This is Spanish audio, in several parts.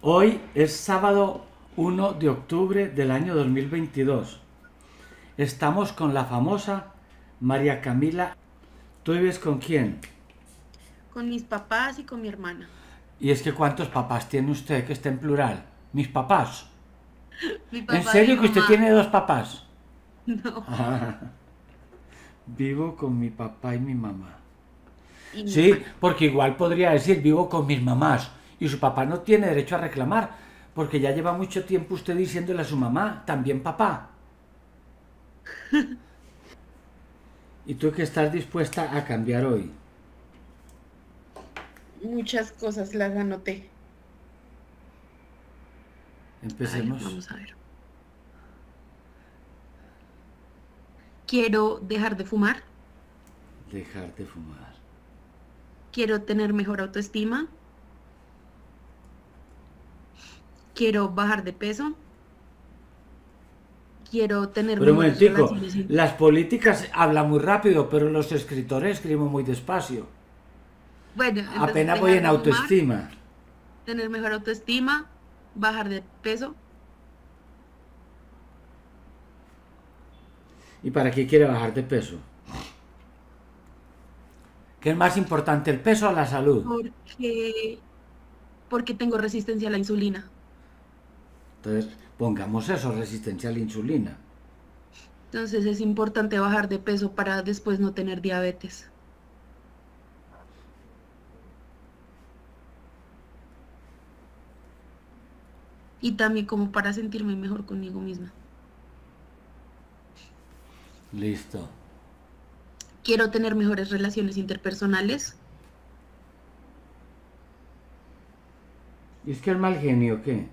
Hoy es sábado 1 de octubre del año 2022. Estamos con la famosa María Camila. ¿Tú vives con quién? Con mis papás y con mi hermana. Y es que ¿cuántos papás tiene usted que esté en plural? Mis papás. Mi ¿En papá y mi serio que usted mamá. tiene dos papás? No. Vivo con mi papá y mi mamá. Y mi Sí, hermana. porque igual podría decir vivo con mis mamás y su papá no tiene derecho a reclamar, porque ya lleva mucho tiempo usted diciéndole a su mamá, también papá. ¿Y tú qué estás dispuesta a cambiar hoy? Muchas cosas las anoté. A ver, Empecemos. vamos a ver. Quiero dejar de fumar. Dejar de fumar. Quiero tener mejor autoestima. Quiero bajar de peso. Quiero tener Pero un mejores momentico, relaciones. las políticas hablan muy rápido, pero los escritores escriben muy despacio. Bueno, entonces Apenas voy dejar en de fumar, autoestima. tener mejor autoestima, bajar de peso. ¿Y para qué quiere bajar de peso? ¿Qué es más importante, el peso o la salud? Porque, porque tengo resistencia a la insulina. Entonces, pongamos eso, resistencia a la insulina. Entonces es importante bajar de peso para después no tener diabetes. Y también como para sentirme mejor conmigo misma. Listo. Quiero tener mejores relaciones interpersonales. ¿Y es que el mal genio qué?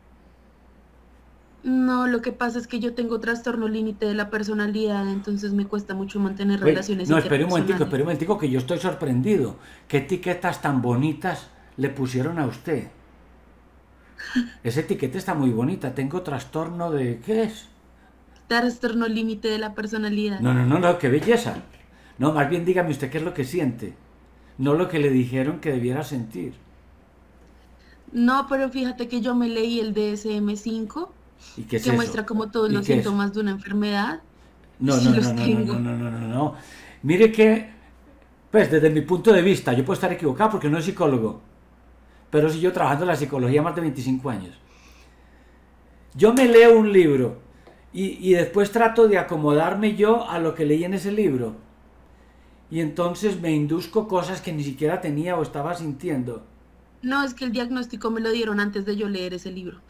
No, lo que pasa es que yo tengo trastorno límite de la personalidad, entonces me cuesta mucho mantener Oye, relaciones no, espere interpersonales. un momentico, que yo estoy sorprendido. ¿Qué etiquetas tan bonitas le pusieron a usted? Esa etiqueta está muy bonita. Tengo trastorno de... ¿Qué es? Trastorno límite de la personalidad. No, no, no, no, qué belleza. No, más bien dígame usted qué es lo que siente. No lo que le dijeron que debiera sentir. No, pero fíjate que yo me leí el DSM-5, ¿Y qué es que eso? muestra como todos ¿Y los qué es? síntomas de una enfermedad, y No, sí no, no, los no, no, no, tengo. no, no, no, no. Mire que, pues desde mi punto de vista, yo puedo estar equivocado porque no soy psicólogo, pero sí yo trabajando en la psicología más de 25 años. Yo me leo un libro y después trato de acomodarme yo a lo que leí en ese libro. Y entonces me induzco cosas que ni siquiera tenía o estaba sintiendo. No, es que el diagnóstico me lo dieron antes de yo leer ese libro.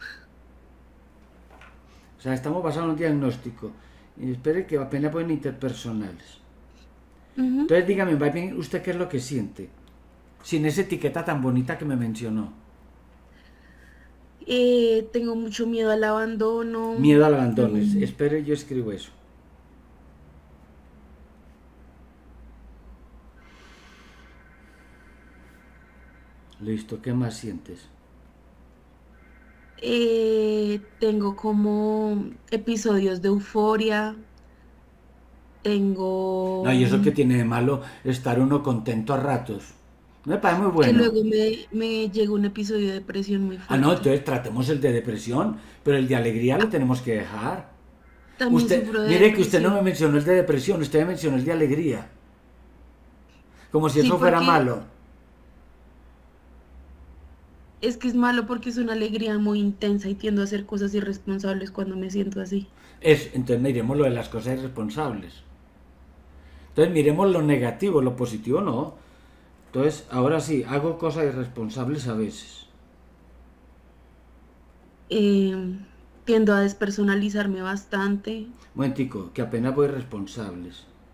O sea, estamos basados en un diagnóstico. Y espere que apenas pueden interpersonales. Ujú. Entonces dígame, va bien, ¿usted qué es lo que siente? Sin esa etiqueta tan bonita que me mencionó. Tengo mucho miedo al abandono. Miedo al abandono. mm, Espere, yo escribo eso. Listo, ¿qué más sientes? Tengo como episodios de euforia. No, y Tengo eso que tiene de malo estar uno contento a ratos. Me parece muy que bueno. luego me llega un episodio de depresión muy Ah, no, fuerte. entonces tratemos el de depresión, pero el de alegría lo Ah, tenemos que dejar. también Usted, sufro de mire que usted no me depresión. mencionó el de depresión, usted me mencionó el de alegría. Como si Sí, eso fuera porque malo. es que es malo porque es una alegría muy intensa y tiendo a hacer cosas irresponsables cuando me siento así. Entonces miremos lo de las cosas irresponsables. Entonces miremos lo negativo, lo positivo no. Entonces, ahora sí, hago cosas irresponsables a veces. Eh, Tiendo a despersonalizarme bastante. Momentico, que apenas voy responsables.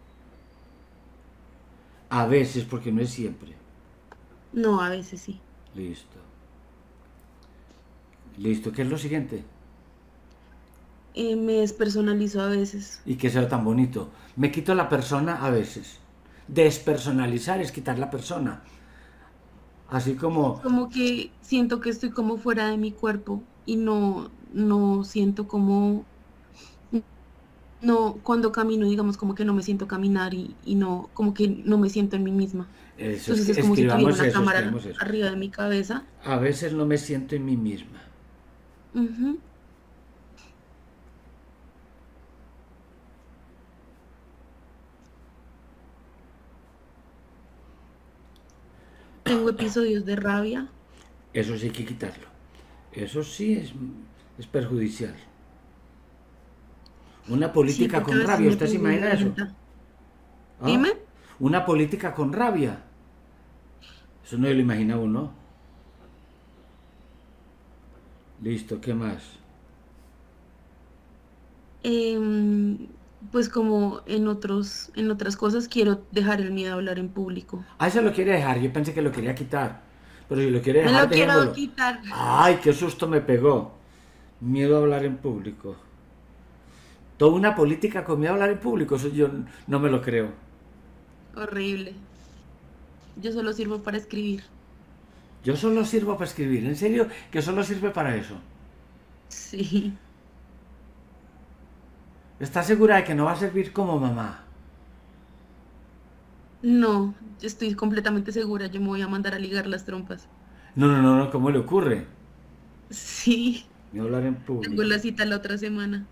A veces, porque no es siempre. No, a veces sí. Listo. Listo, ¿qué es lo siguiente? Me despersonalizo a veces. Y que sea tan bonito. Me quito la persona a veces. Despersonalizar es quitar la persona. Así como, Como que siento que estoy como fuera de mi cuerpo y no siento como, no, cuando camino, digamos, como que no me siento caminar y no, como que no me siento en mí misma. Eso es Entonces que es como si tuviera escribamos una eso, cámara escribamos eso. arriba de mi cabeza. A veces no me siento en mí misma. Ujú. Tengo episodios de rabia. Eso sí hay que quitarlo. Eso sí es perjudicial. Una Sí, política porque a con veces rabia, me ¿usted se pongo imagina eso? violenta. ¿Ah? Dime. Una política con rabia. Eso no lo imagina uno. Listo, ¿qué más? Em, pues como en otras cosas quiero dejar el miedo a hablar en público. Ah, eso lo quiere dejar. Yo pensé que lo quería quitar. Pero si lo quiere Me dejar, lo quiero dejémoslo. quitar. Ay, qué susto me pegó. Miedo a hablar en público. Toda una política con miedo a hablar en público. Eso yo no me lo creo. Horrible. Yo solo sirvo para escribir. Yo solo sirvo para escribir. ¿En serio? Que solo sirve para eso. Sí. ¿Está segura de que no va a servir como mamá? No, yo estoy completamente segura. Yo me voy a mandar a ligar las trompas. No, no, no, no. ¿Cómo le ocurre? Sí. Miedo a hablar en Tengo público. la cita la otra semana.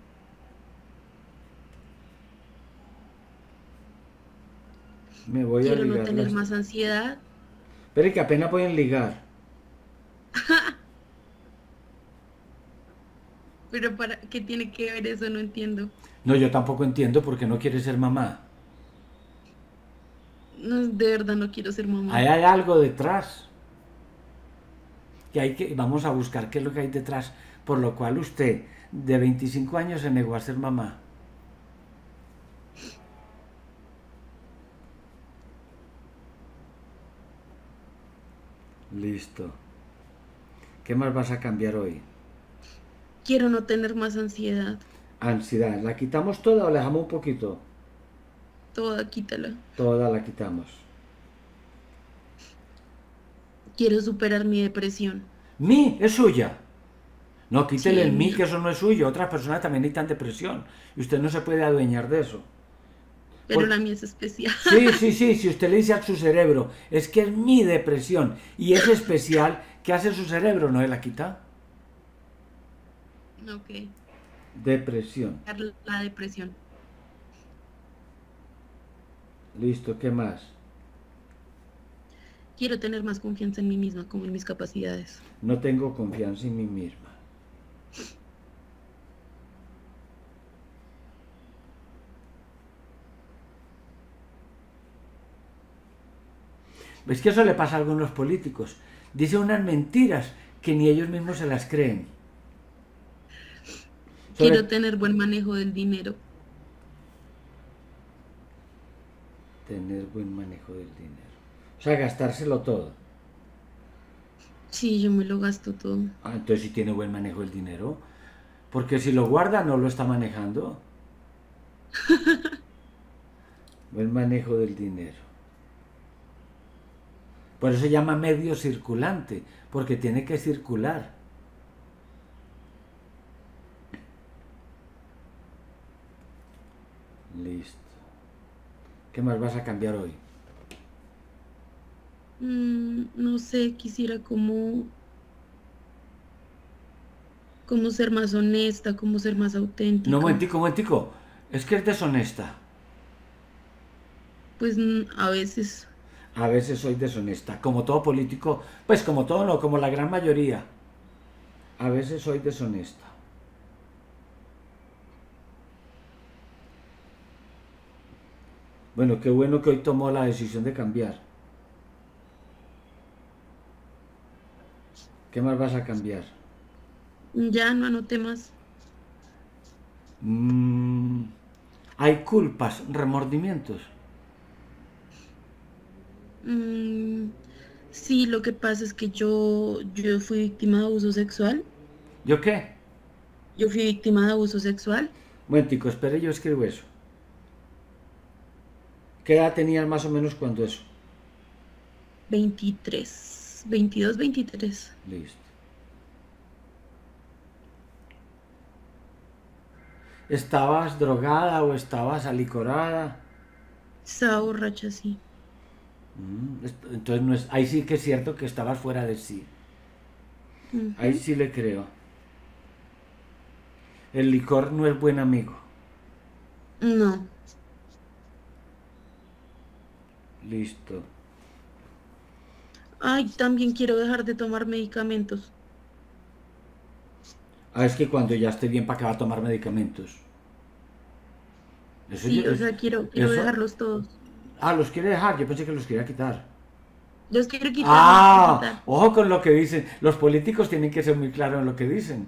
Me voy a Quiero no ligar tener las... más ansiedad. Pero que apenas pueden ligar. Pero para ¿qué tiene que ver eso? No entiendo. No, yo tampoco entiendo por qué no quiere ser mamá. No, de verdad no quiero ser Ahí mamá. hay algo detrás. Que hay que... Vamos a buscar qué es lo que hay detrás. Por lo cual usted, de 25 años, se negó a ser mamá. Listo. ¿Qué más vas a cambiar hoy? Quiero no tener más ansiedad. Ansiedad. ¿La quitamos toda o la dejamos un poquito? Toda, quítala. Toda la quitamos. Quiero superar mi depresión. Mi, es suya. No, quítele Sí, el es mí, mía. que eso no es suyo. Otras personas también necesitan depresión. Y usted no se puede adueñar de eso. Pero la Porque, mía es especial. sí, sí, sí, si usted le dice a su cerebro, es que es mi depresión y es especial, ¿qué hace su cerebro? ¿No se la quita? Ok. Depresión. La depresión. Listo, ¿qué más? Quiero tener más confianza en mí misma, como en mis capacidades. No tengo confianza en mí misma. ¿Ves que eso le pasa a algunos políticos? Dicen unas mentiras que ni ellos mismos se las creen. Quiero Sobre tener buen manejo del dinero. tener buen manejo del dinero. O sea, gastárselo todo. Sí, yo me lo gasto todo. Ah, entonces sí tiene buen manejo del dinero. Porque si lo guarda no lo está manejando. Buen manejo del dinero. Por eso se llama medio circulante, porque tiene que circular. Listo. ¿Qué más vas a cambiar hoy? No sé, quisiera como ser más honesta, como ser más No, auténtica. momentico, momentico. Es que es deshonesta. Pues a veces, A veces soy deshonesta. Como todo político, pues como todo no, como la gran mayoría. A veces soy deshonesta. Bueno, qué bueno que hoy tomó la decisión de cambiar. ¿Qué más vas a cambiar? ya no anoté más. Mm, hay culpas, remordimientos. Mm, sí, lo que pasa es que yo fui víctima de abuso sexual. ¿Yo qué? Yo fui víctima de abuso sexual. Momentico, espere, yo escribo eso. ¿Qué edad tenías más o menos cuando eso? 23, 22, 23. Listo. ¿Estabas drogada o estabas alicorada? Estaba borracha, sí. Entonces no es, ahí sí que es cierto que estabas fuera de sí. Ahí Ujú. sí le creo. El licor no es buen amigo. No. Listo. Ay, también quiero dejar de tomar medicamentos. Ah, es que cuando ya esté bien, ¿para qué va a tomar medicamentos? Eso, Sí, o sea, quiero eso. dejarlos todos. Ah, los quiere dejar. Yo pensé que los quería quitar. Los quiero quitar, no quiero Ah, quitar. ojo con lo que dicen. Los políticos tienen que ser muy claros en lo que dicen.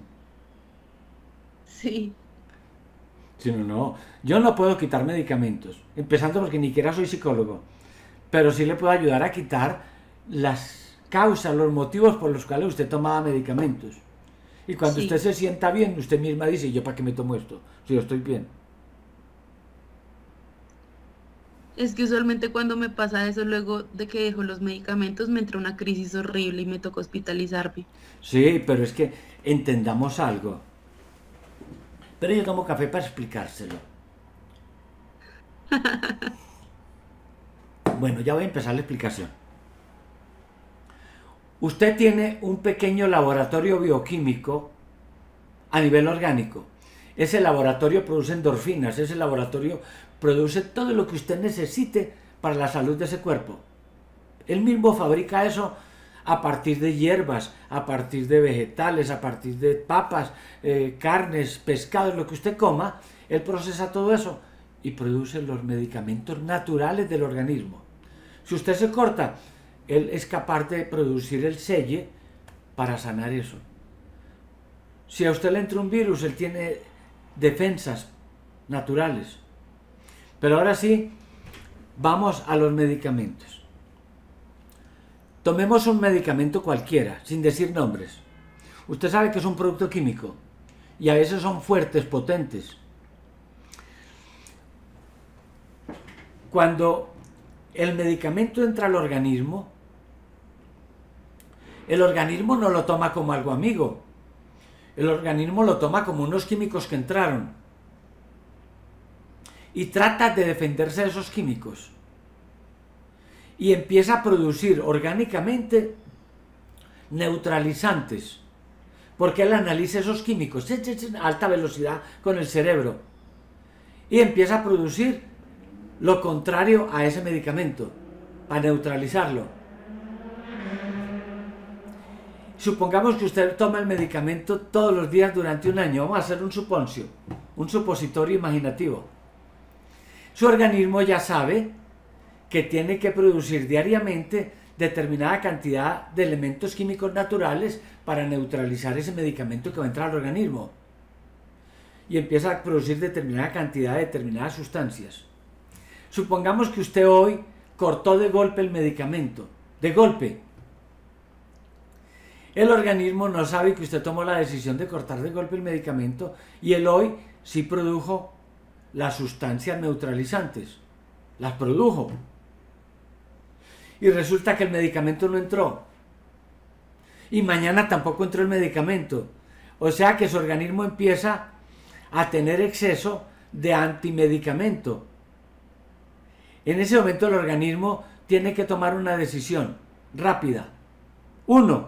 Sí, Si no, no. Yo no puedo quitar medicamentos. Empezando porque ni siquiera soy psicólogo. Pero sí le puedo ayudar a quitar las causas, los motivos por los cuales usted tomaba medicamentos. Y cuando usted sí. se sienta bien, usted misma dice, ¿yo para qué me tomo esto? Si yo estoy bien. Es que usualmente cuando me pasa eso, luego de que dejo los medicamentos, me entra una crisis horrible y me toca hospitalizarme. Sí, pero es que entendamos algo. Pero yo tomo café para explicárselo. Bueno, ya voy a empezar la explicación. Usted tiene un pequeño laboratorio bioquímico a nivel orgánico. Ese laboratorio produce endorfinas, ese laboratorio produce todo lo que usted necesite para la salud de ese cuerpo. Él mismo fabrica eso a partir de hierbas, a partir de vegetales, a partir de papas, carnes, pescados, lo que usted coma. Él procesa todo eso y produce los medicamentos naturales del organismo. Si usted se corta, él es capaz de producir el selle para sanar eso. Si a usted le entra un virus, él tiene defensas naturales. Pero ahora sí, vamos a los medicamentos. Tomemos un medicamento cualquiera, sin decir nombres. Usted sabe que es un producto químico y a veces son fuertes, potentes. Cuando el medicamento entra al organismo, el organismo no lo toma como algo amigo. El organismo lo toma como unos químicos que entraron y trata de defenderse de esos químicos. Y empieza a producir orgánicamente neutralizantes, porque él analiza esos químicos a alta velocidad con el cerebro y empieza a producir lo contrario a ese medicamento para neutralizarlo. Supongamos que usted toma el medicamento todos los días durante un año. Vamos a hacer un suponcio, un supositorio imaginativo. Su organismo ya sabe que tiene que producir diariamente determinada cantidad de elementos químicos naturales para neutralizar ese medicamento que va a entrar al organismo. Y empieza a producir determinada cantidad de determinadas sustancias. Supongamos que usted hoy cortó de golpe el medicamento. De golpe. El organismo no sabe que usted tomó la decisión de cortar de golpe el medicamento y él hoy sí produjo las sustancias neutralizantes. Las produjo. Y resulta que el medicamento no entró. Y mañana tampoco entró el medicamento. O sea que su organismo empieza a tener exceso de antimedicamento. En ese momento el organismo tiene que tomar una decisión rápida. Uno,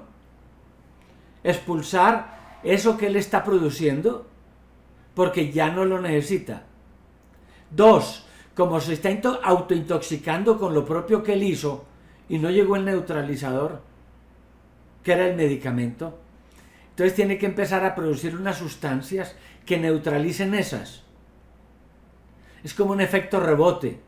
expulsar eso que él está produciendo porque ya no lo necesita. Dos, como se está autointoxicando con lo propio que él hizo y no llegó el neutralizador, que era el medicamento, entonces tiene que empezar a producir unas sustancias que neutralicen esas. Es como un efecto rebote.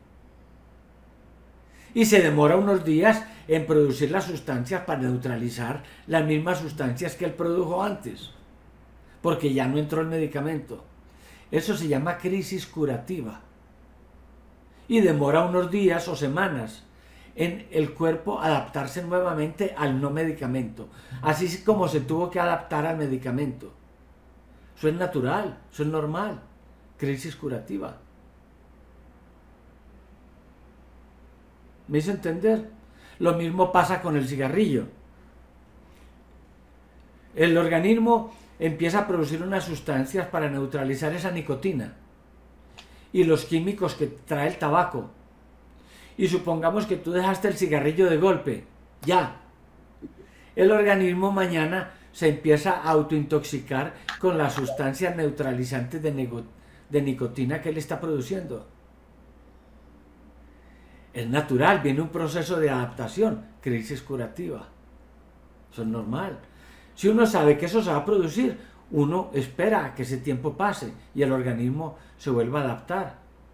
Y se demora unos días en producir las sustancias para neutralizar las mismas sustancias que él produjo antes, porque ya no entró el medicamento. Eso se llama crisis curativa. Y demora unos días o semanas en el cuerpo adaptarse nuevamente al no medicamento, así como se tuvo que adaptar al medicamento. Eso es natural, eso es normal. Crisis curativa. ¿Me hizo entender? Lo mismo pasa con el cigarrillo. El organismo empieza a producir unas sustancias para neutralizar esa nicotina y los químicos que trae el tabaco. y supongamos que tú dejaste el cigarrillo de golpe, ya, el organismo mañana se empieza a autointoxicar con las sustancias neutralizantes de nicotina que él está produciendo. Es natural, viene un proceso de adaptación, crisis curativa. Eso es normal. Si uno sabe que eso se va a producir, uno espera a que ese tiempo pase y el organismo se vuelva a adaptar.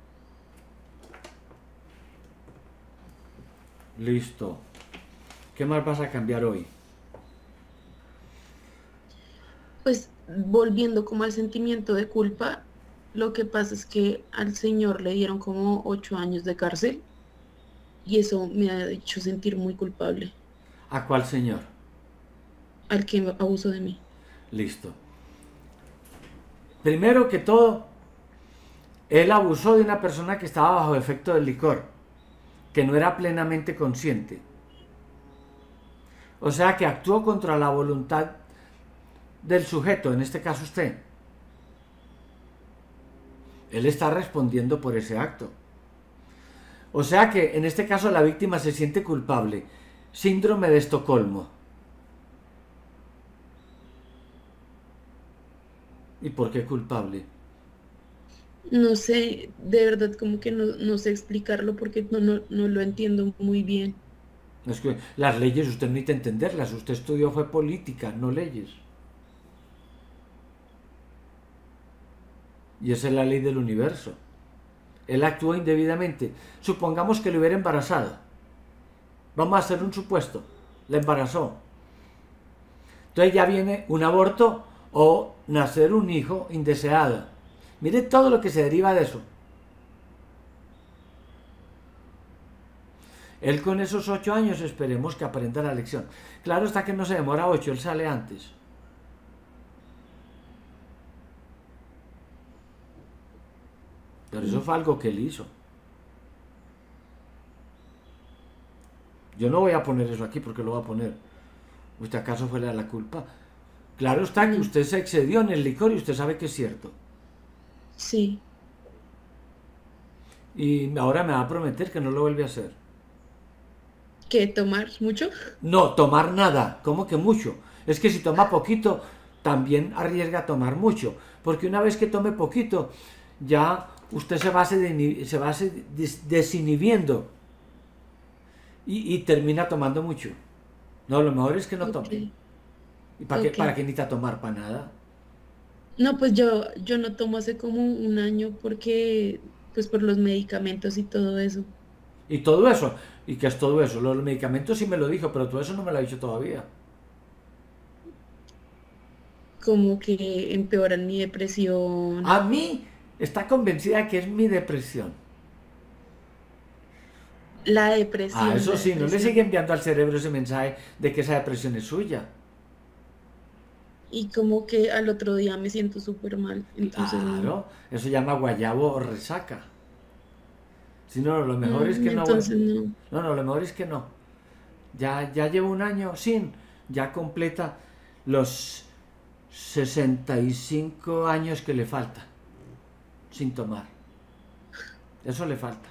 Listo. ¿Qué más vas a cambiar hoy? Pues volviendo como al sentimiento de culpa, lo que pasa es que al señor le dieron como 8 años de cárcel y eso me ha hecho sentir muy culpable, ¿A cuál señor? al que abusó de mí. Listo. Primero que todo, él abusó de una persona que estaba bajo efecto del licor, que no era plenamente consciente. O sea que actuó contra la voluntad del sujeto, en este caso usted. Él está respondiendo por ese acto. O sea que en este caso la víctima se siente culpable. Síndrome de Estocolmo. ¿Y por qué culpable? No sé, de verdad como que no sé explicarlo porque no lo entiendo muy bien. Es que las leyes usted no necesita entenderlas. Usted estudió fue política, no leyes. Y esa es la ley del universo. Él actuó indebidamente. Supongamos que le hubiera embarazado. Vamos a hacer un supuesto. La embarazó. Entonces ya viene un aborto o nacer un hijo indeseado. Mire todo lo que se deriva de eso. Él con esos 8 años esperemos que aprenda la lección. Claro está que no se demora 8, él sale antes. Pero eso fue algo que él hizo. Yo no voy a poner eso aquí porque lo voy a poner. ¿Usted acaso fue la culpa? Claro está que No, usted se excedió en el licor y usted sabe que es cierto. sí, Y ahora me va a prometer que no lo vuelve a hacer. ¿qué tomar mucho? No, tomar nada. ¿Cómo que mucho? Es que si toma poquito, también arriesga a tomar mucho. Porque una vez que tome poquito, ya usted se va desinhibiendo y termina tomando mucho. No, lo mejor es que no Ok, tome. ¿Y ok. para qué necesita tomar? Para nada. No, pues yo no tomo hace como un año porque, pues por los medicamentos y todo eso, Y todo eso. ¿Y qué es todo eso? Los medicamentos sí me lo dijo, pero todo eso no me lo ha dicho todavía. como que empeoran mi depresión. A mí está convencida de que es mi depresión. Eso La sí, no le sigue depresión. enviando al cerebro ese mensaje de que esa depresión es suya. Y como que al otro día me siento súper mal. Entonces, no. Claro, eso se llama guayabo o resaca. Si no, lo mejor es que no. Entonces, no. No, no, lo mejor es que no. Ya llevo un año sin, ya completa los 65 años que le falta sin tomar. Eso le falta.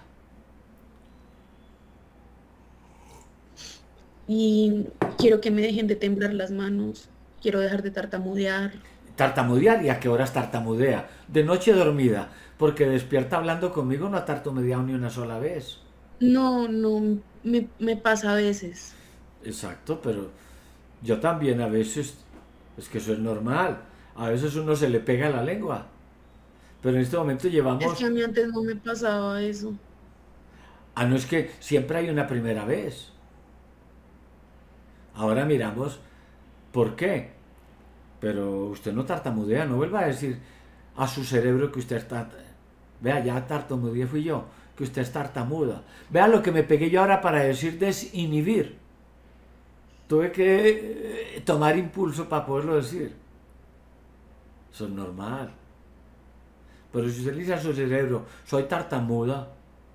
Y quiero que me dejen de temblar las manos. Quiero dejar de tartamudear. Tartamudear, ¿y a qué horas tartamudea? De noche dormida, porque despierta hablando conmigo no ha tartamudeado ni una sola vez. No, me pasa a veces. Exacto, pero yo también a veces, es que eso es normal, a veces uno se le pega la lengua, pero en este momento Es que llevamos, a mí antes no me pasaba eso. no es que siempre hay una primera vez. Ahora miramos por qué, pero usted no tartamudea, no vuelva a decir a su cerebro que usted está, vea, ya tartamudeé fui yo, que usted es tartamuda. Vea lo que me pegué yo ahora para decir desinhibir. Tuve que tomar impulso para poderlo decir. Eso es normal. Pero si usted le dice a su cerebro, soy tartamuda,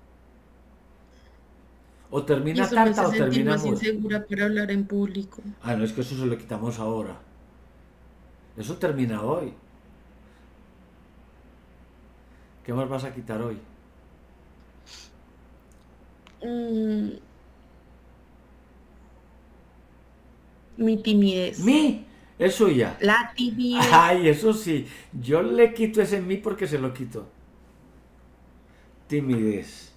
o Y termina eso me tarta hace o sentir termina más muda. insegura para hablar en público. No, es que eso se lo quitamos ahora. Eso termina hoy. ¿Qué más vas a quitar hoy? Mm, mi timidez. Mi es suya. La timidez. Ay, eso sí, yo le quito ese mi porque se lo quito. Timidez.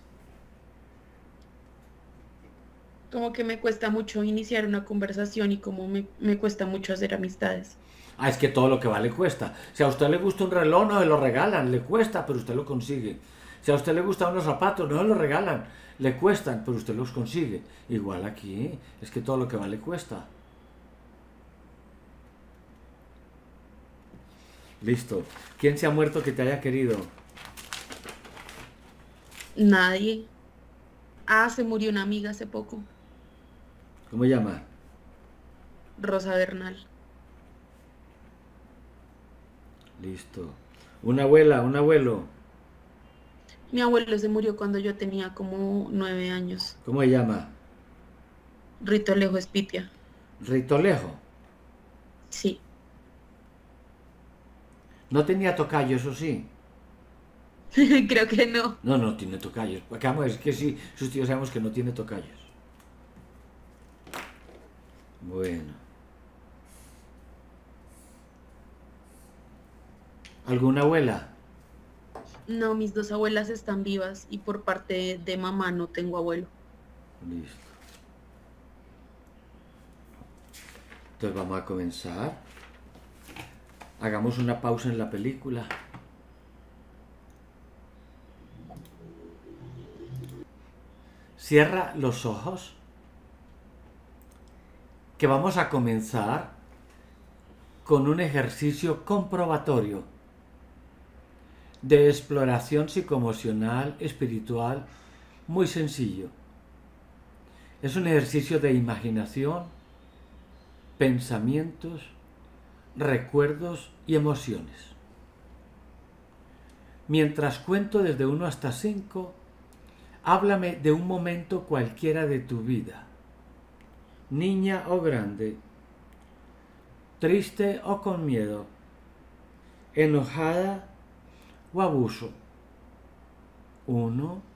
Como que me cuesta mucho iniciar una conversación y como me cuesta mucho hacer amistades. Ah, es que todo lo que vale cuesta. Si a usted le gusta un reloj, no se lo regalan, le cuesta, pero usted lo consigue. Si a usted le gustan unos zapatos, no se los regalan, le cuestan, pero usted los consigue. Igual aquí, es que todo lo que vale cuesta. Listo. ¿Quién se ha muerto que te haya querido? Nadie. Ah, se murió una amiga hace poco, ¿Cómo llama? Rosa Bernal. Listo. Una abuela, un abuelo. Mi abuelo se murió cuando yo tenía como 9 años. ¿Cómo se llama? Rito Alejo Espitia. Ritolejo. Sí. No tenía tocayo, eso sí. Creo que no. No, no tiene tocayos. Acabamos, es que sí, sus tíos sabemos que no tiene tocayos. Bueno. ¿Alguna abuela? No, mis dos abuelas están vivas y por parte de mamá no tengo abuelo. Listo. Entonces vamos a comenzar. Hagamos una pausa en la película. Cierra los ojos. Que vamos a comenzar con un ejercicio comprobatorio de exploración psicoemocional, espiritual, muy sencillo. Es un ejercicio de imaginación, pensamientos, recuerdos y emociones. Mientras cuento desde 1 hasta 5, háblame de un momento cualquiera de tu vida, niña o grande, triste o con miedo, enojada o abuso. 1.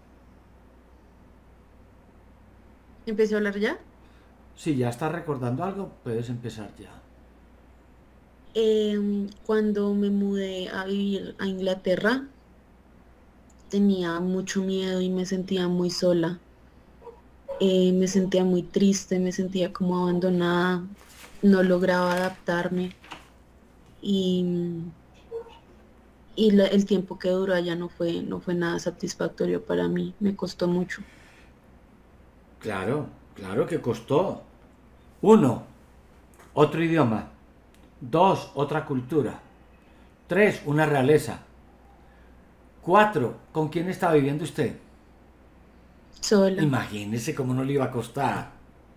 ¿Empecé a hablar ya? Si ya estás recordando algo, puedes empezar ya. Cuando me mudé a vivir a Inglaterra, tenía mucho miedo y me sentía muy sola. Me sentía muy triste, me sentía como abandonada, no lograba adaptarme y, el tiempo que duró allá no fue nada satisfactorio para mí, me costó mucho. Claro, claro que costó. 1. Otro idioma. 2. Otra cultura. 3. Una realeza. 4. ¿Con quién está viviendo usted? Sola. Imagínese cómo no le iba a costar.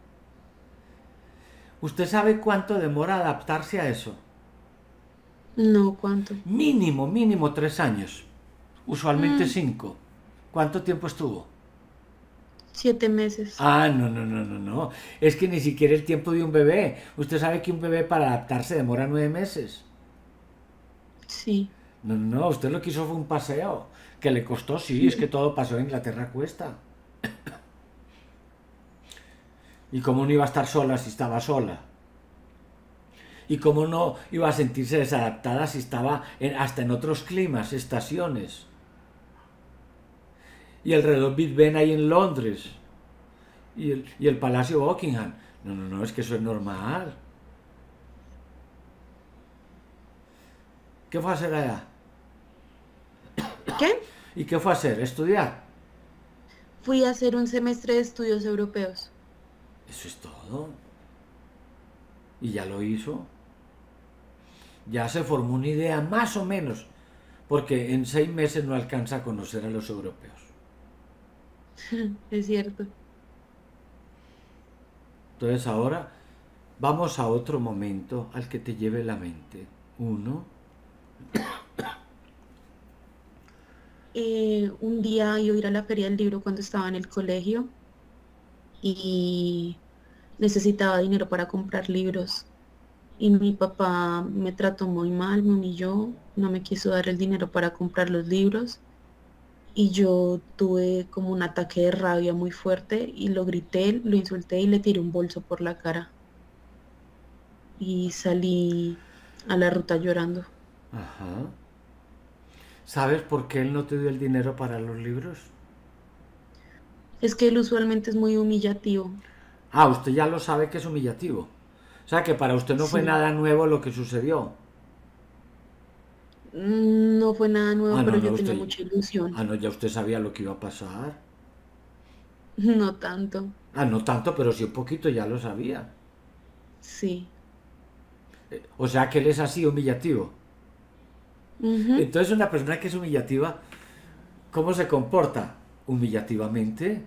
¿Usted sabe cuánto demora adaptarse a eso? No, ¿cuánto? Mínimo, mínimo 3 años. Usualmente Mm, 5. ¿Cuánto tiempo estuvo? 7 meses. Ah, no, no, no, no, no. Es que ni siquiera el tiempo de un bebé. Usted sabe que un bebé para adaptarse demora 9 meses. Sí. No, no, no. Usted lo que hizo fue un paseo. Que le costó, sí, es que todo paseo en Inglaterra cuesta. ¿Y cómo no iba a estar sola si estaba sola? ¿Y cómo no iba a sentirse desadaptada si estaba hasta en otros climas, estaciones? Y el reloj Big Ben ahí en Londres. Y el Palacio Buckingham. No, no, no, es que eso es normal. ¿Qué fue a hacer allá? ¿Qué? ¿Y qué fue a hacer? ¿Estudiar? Fui a hacer un semestre de estudios europeos. Eso es todo. Y ya lo hizo. Ya se formó una idea más o menos. Porque en 6 meses no alcanza a conocer a los europeos. Es cierto. Entonces ahora vamos a otro momento al que te lleve la mente. 1. Un día iba a ir a la feria del libro cuando estaba en el colegio y necesitaba dinero para comprar libros. Y mi papá me trató muy mal, me humilló, no me quiso dar el dinero para comprar los libros y yo tuve como un ataque de rabia muy fuerte y lo grité, lo insulté y le tiré un bolso por la cara y salí a la ruta llorando. Ajá. ¿Sabes por qué él no te dio el dinero para los libros? Es que él usualmente es muy humillativo. Ah, usted ya lo sabe que es humillativo. O sea que para usted no fue Sí, nada nuevo lo que sucedió. no fue nada Ah, nuevo, no, pero no, yo tenía usted. mucha ilusión. Ah, no, ya usted sabía lo que iba a pasar. No tanto, Ah, no tanto, pero sí un poquito ya lo sabía. sí. O sea que él es así humillativo. Ujú. Entonces una persona que es humillativa, ¿cómo se comporta? Humillativamente.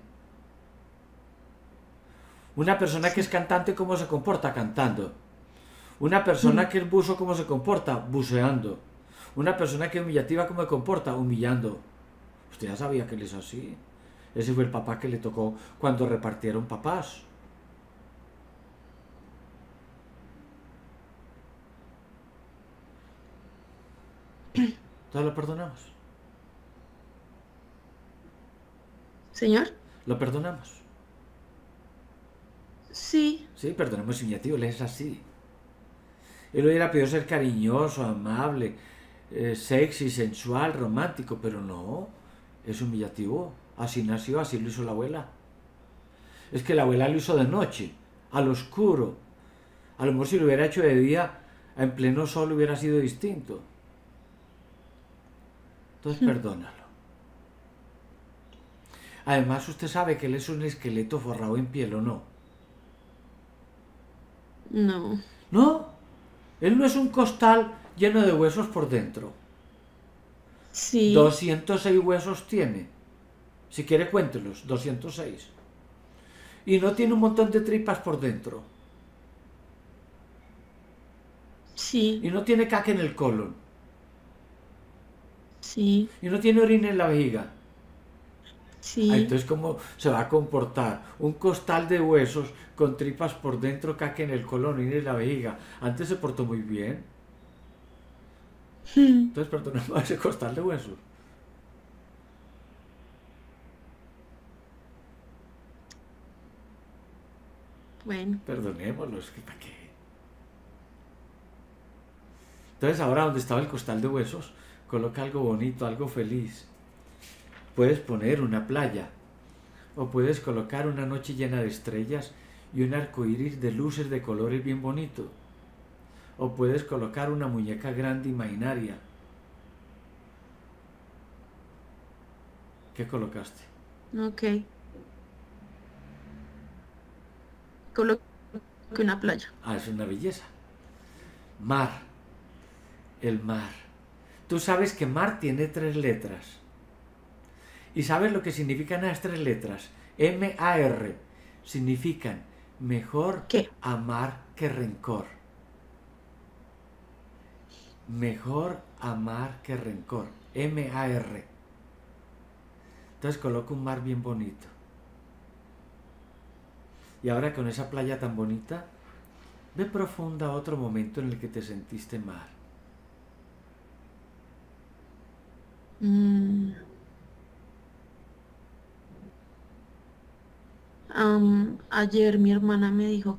Una persona que es Sí. cantante, ¿cómo se comporta? Cantando. Una persona que es buzo, ¿cómo se comporta? Buceando. Una persona que es humillativa, ¿cómo se comporta? Humillando. Usted ya sabía que él es así. Ese fue el papá que le tocó cuando repartieron papás. Entonces lo perdonamos. Señor, Lo perdonamos. sí. Sí, perdonamos humillativo, él es así. Él hubiera podido ser cariñoso, amable, sexy, sensual, romántico, pero no, es humillativo. Así nació, así lo hizo la abuela. Es que la abuela lo hizo de noche, al oscuro. A lo mejor si lo hubiera hecho de día, en pleno sol hubiera sido distinto. Entonces perdónalo. Además usted sabe que él es un esqueleto forrado en piel o no. No. No, él no es un costal lleno de huesos por dentro. Sí, 206 huesos tiene. Si quiere cuéntelos, 206. Y no tiene un montón de tripas por dentro. Y sí, no tiene caca en el colon. sí, Y no tiene orina en la vejiga. Ah, sí. entonces, ¿cómo se va a comportar? Un costal de huesos con tripas por dentro, caca en el colon, orina en la vejiga. Antes se portó muy bien. Entonces, perdonamos a ese costal de huesos. Bueno, Perdonémoslo, es que ¿para qué? Entonces, ahora donde estaba el costal de huesos, coloca algo bonito, algo feliz. Puedes poner una playa, o puedes colocar una noche llena de estrellas y un arco iris de luces de colores bien bonito. O puedes colocar una muñeca grande imaginaria. ¿Qué colocaste? ok. Coloque una playa. Ah, es una belleza. Mar, el mar. Tú sabes que mar tiene tres letras. ¿Y sabes lo que significan esas tres letras? M-A-R. Significan mejor ¿Qué? amar que rencor. Mejor amar que rencor. M-A-R. Entonces coloca un mar bien bonito. Y ahora con esa playa tan bonita, ve profunda a otro momento en el que te sentiste mal. Mm, ayer mi hermana me dijo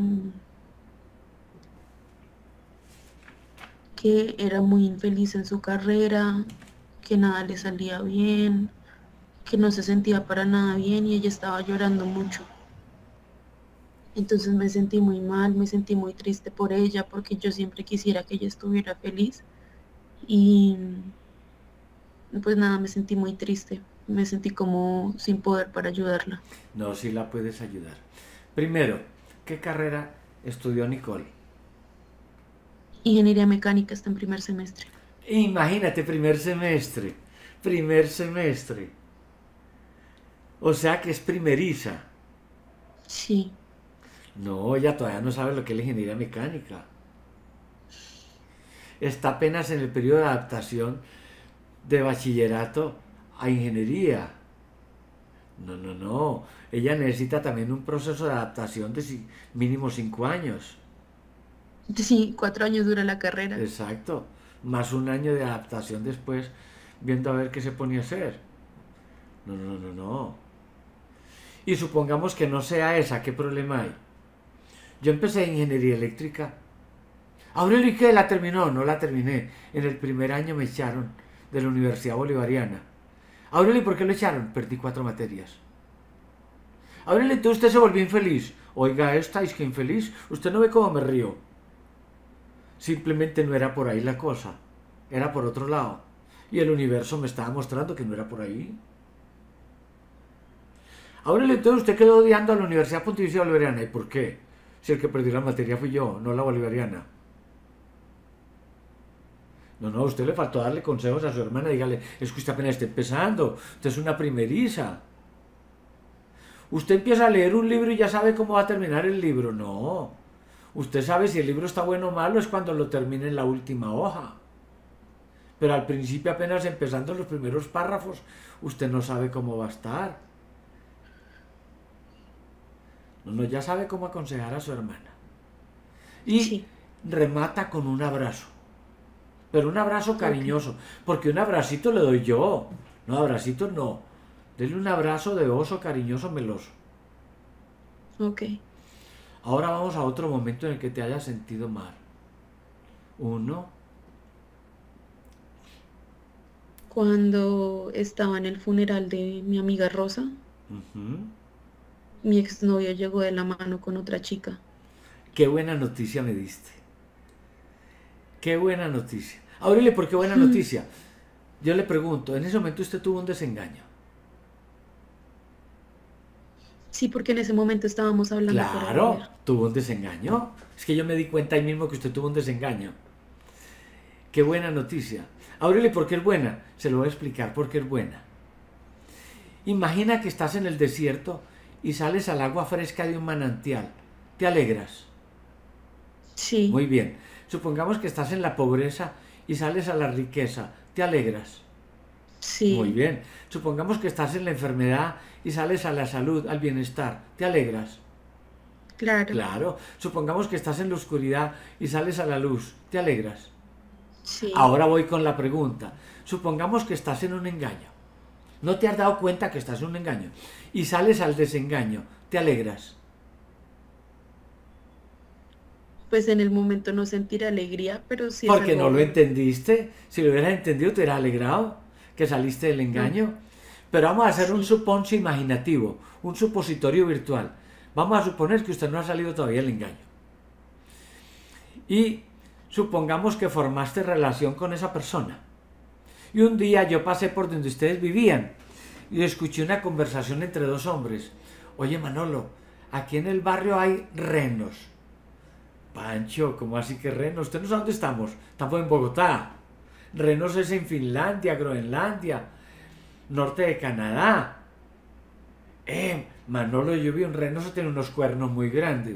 que era muy infeliz en su carrera, que nada le salía bien, que no se sentía para nada bien y ella estaba llorando mucho. Entonces me sentí muy mal, me sentí muy triste por ella porque yo siempre quisiera que ella estuviera feliz y pues nada, me sentí muy triste, me sentí como sin poder para ayudarla. No, si la puedes ayudar. Primero, ¿qué carrera estudió Nicole? Ingeniería mecánica está en primer semestre. Imagínate, primer semestre. Primer semestre. O sea que es primeriza. Sí, No, ella todavía no sabe lo que es la ingeniería mecánica. Está apenas en el periodo de adaptación de bachillerato a ingeniería. No, no, no. Ella necesita también un proceso de adaptación de mínimo 5 años. sí, 4 años dura la carrera. Exacto. Más un año de adaptación después, viendo a ver qué se ponía a hacer. No, no, no, no. Y supongamos que no sea esa, ¿qué problema hay? Yo empecé ingeniería eléctrica. Aurelio, ¿y qué? ¿La terminó? No la terminé. En el primer año me echaron de la Universidad Bolivariana. Aurelio, ¿por qué lo echaron? Perdí 4 materias. Aurelio, entonces usted se volvió infeliz. Oiga, ¿estáis que infeliz? Usted no ve cómo me río. Simplemente no era por ahí la cosa. Era por otro lado. Y el universo me estaba mostrando que no era por ahí. Aurelio, entonces usted quedó odiando a la Universidad Pontificia Bolivariana. ¿Y por qué? Si el que perdió la materia fui yo, no la bolivariana. No, no, a usted le faltó darle consejos a su hermana. Dígale, es que usted apenas está empezando. Usted es una primeriza. Usted empieza a leer un libro y ya sabe cómo va a terminar el libro. No. Usted sabe si el libro está bueno o malo es cuando lo termine en la última hoja. Pero al principio, apenas empezando los primeros párrafos, usted no sabe cómo va a estar. No, no, ya sabe cómo aconsejar a su hermana. Y Sí, remata con un abrazo. Pero un abrazo ok, cariñoso. Porque un abracito le doy yo. No, abracito no. Dele un abrazo de oso cariñoso meloso. ok. Ahora vamos a otro momento en el que te hayas sentido mal. Uno. Cuando estaba en el funeral de mi amiga Rosa, Ujú. mi exnovio llegó de la mano con otra chica. Qué buena noticia me diste. Qué buena noticia. Aurelio, ¿por qué buena Hmm, noticia? Yo le pregunto, en ese momento usted tuvo un desengaño. sí, porque en ese momento estábamos hablando para Claro, volver. tuvo un desengaño. Es que yo me di cuenta ahí mismo que usted tuvo un desengaño. Qué buena noticia. Aurelio, ¿por qué es buena? Se lo voy a explicar por qué es buena. Imagina que estás en el desierto y sales al agua fresca de un manantial. ¿Te alegras? Sí, Muy bien. Supongamos que estás en la pobreza y sales a la riqueza. ¿Te alegras? Muy sí, bien. Supongamos que estás en la enfermedad y sales a la salud, al bienestar. ¿Te alegras? claro, Claro. Supongamos que estás en la oscuridad y sales a la luz. ¿Te alegras? sí. Ahora voy con la pregunta. Supongamos que estás en un engaño. No te has dado cuenta que estás en un engaño. Y sales al desengaño. ¿Te alegras? Pues en el momento no sentir alegría, pero sí es Porque no lo algo, entendiste. Si lo hubieras entendido, te hubieras alegrado que saliste del no, engaño. Pero vamos a hacer un sí, suponcio imaginativo, un supositorio virtual. Vamos a suponer que usted no ha salido todavía del engaño. Y supongamos que formaste relación con esa persona. Y un día yo pasé por donde ustedes vivían y escuché una conversación entre dos hombres. Oye Manolo, aquí en el barrio hay renos. Pancho, ¿cómo así que renos? ¿Usted no sabe dónde estamos? Estamos en Bogotá. Renos es en Finlandia, Groenlandia, norte de Canadá. Manolo, yo vi un reno, eso tiene unos cuernos muy grandes.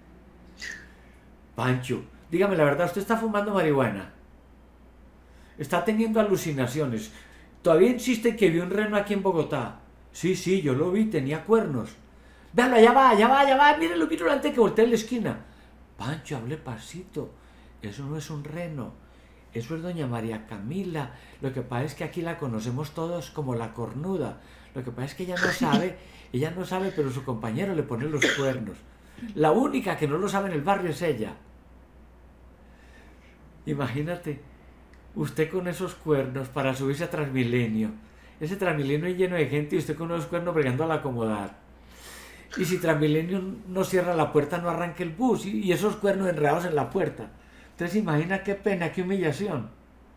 Pancho, dígame la verdad, ¿usted está fumando marihuana? Está teniendo alucinaciones. Todavía insiste que vio un reno aquí en Bogotá. Sí, sí, yo lo vi, tenía cuernos. Véalo, allá va, allá va, allá va, míralo, míralo antes que voltee en la esquina. Pancho, hable pasito. Eso no es un reno. Eso es doña María Camila. Lo que pasa es que aquí la conocemos todos como la cornuda. Lo que pasa es que ella no sabe, pero su compañero le pone los cuernos. La única que no lo sabe en el barrio es ella. Imagínate, usted con esos cuernos para subirse a Transmilenio. Ese Transmilenio es lleno de gente y usted con esos cuernos bregando al acomodar. Y si Transmilenio no cierra la puerta, no arranca el bus. Y esos cuernos enredados en la puerta. Entonces imagina qué pena, qué humillación.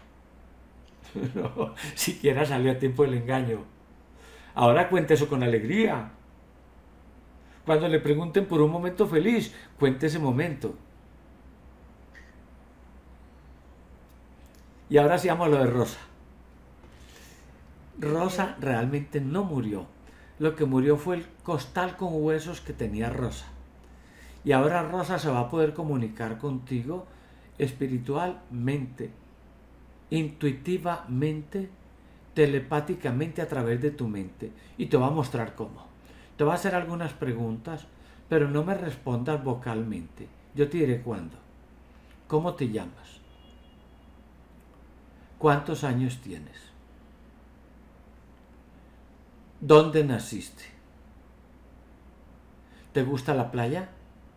No, siquiera salió a tiempo del engaño. Ahora cuente eso con alegría. Cuando le pregunten por un momento feliz, cuente ese momento. Y ahora sí vamos a lo de Rosa. Rosa ok, realmente no murió. Lo que murió fue el costal con huesos que tenía Rosa. Y ahora Rosa se va a poder comunicar contigo espiritualmente, intuitivamente, telepáticamente a través de tu mente. Y te va a mostrar cómo. Te va a hacer algunas preguntas, pero no me respondas vocalmente. Yo te diré cuándo. ¿Cómo te llamas? ¿Cuántos años tienes? ¿Dónde naciste? ¿Te gusta la playa?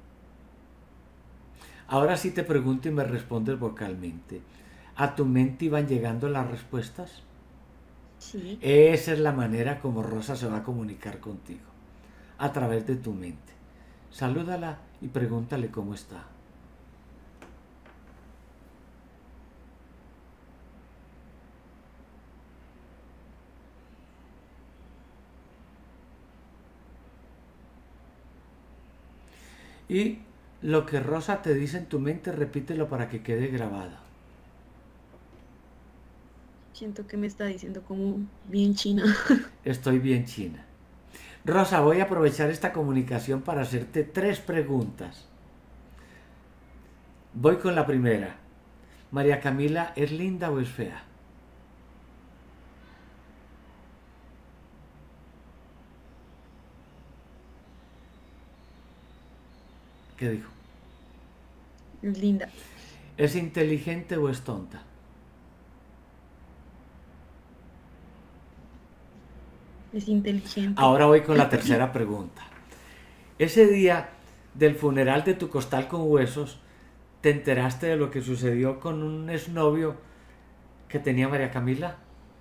Ahora sí te pregunto y me respondes vocalmente. ¿A tu mente iban llegando las respuestas? Sí. Esa es la manera como Rosa se va a comunicar contigo, a través de tu mente. Salúdala y pregúntale cómo está. Y lo que Rosa te dice en tu mente, repítelo para que quede grabado. Siento que me está diciendo como bien china. Estoy bien, China. Rosa, voy a aprovechar esta comunicación para hacerte 3 preguntas. Voy con la primera. María Camila, ¿es linda o es fea? ¿Qué dijo? Linda. ¿Es inteligente o es tonta? Es inteligente. Ahora voy con la tercera pregunta. Ese día del funeral de tu costal con huesos, ¿te enteraste de lo que sucedió con un exnovio que tenía María Camila?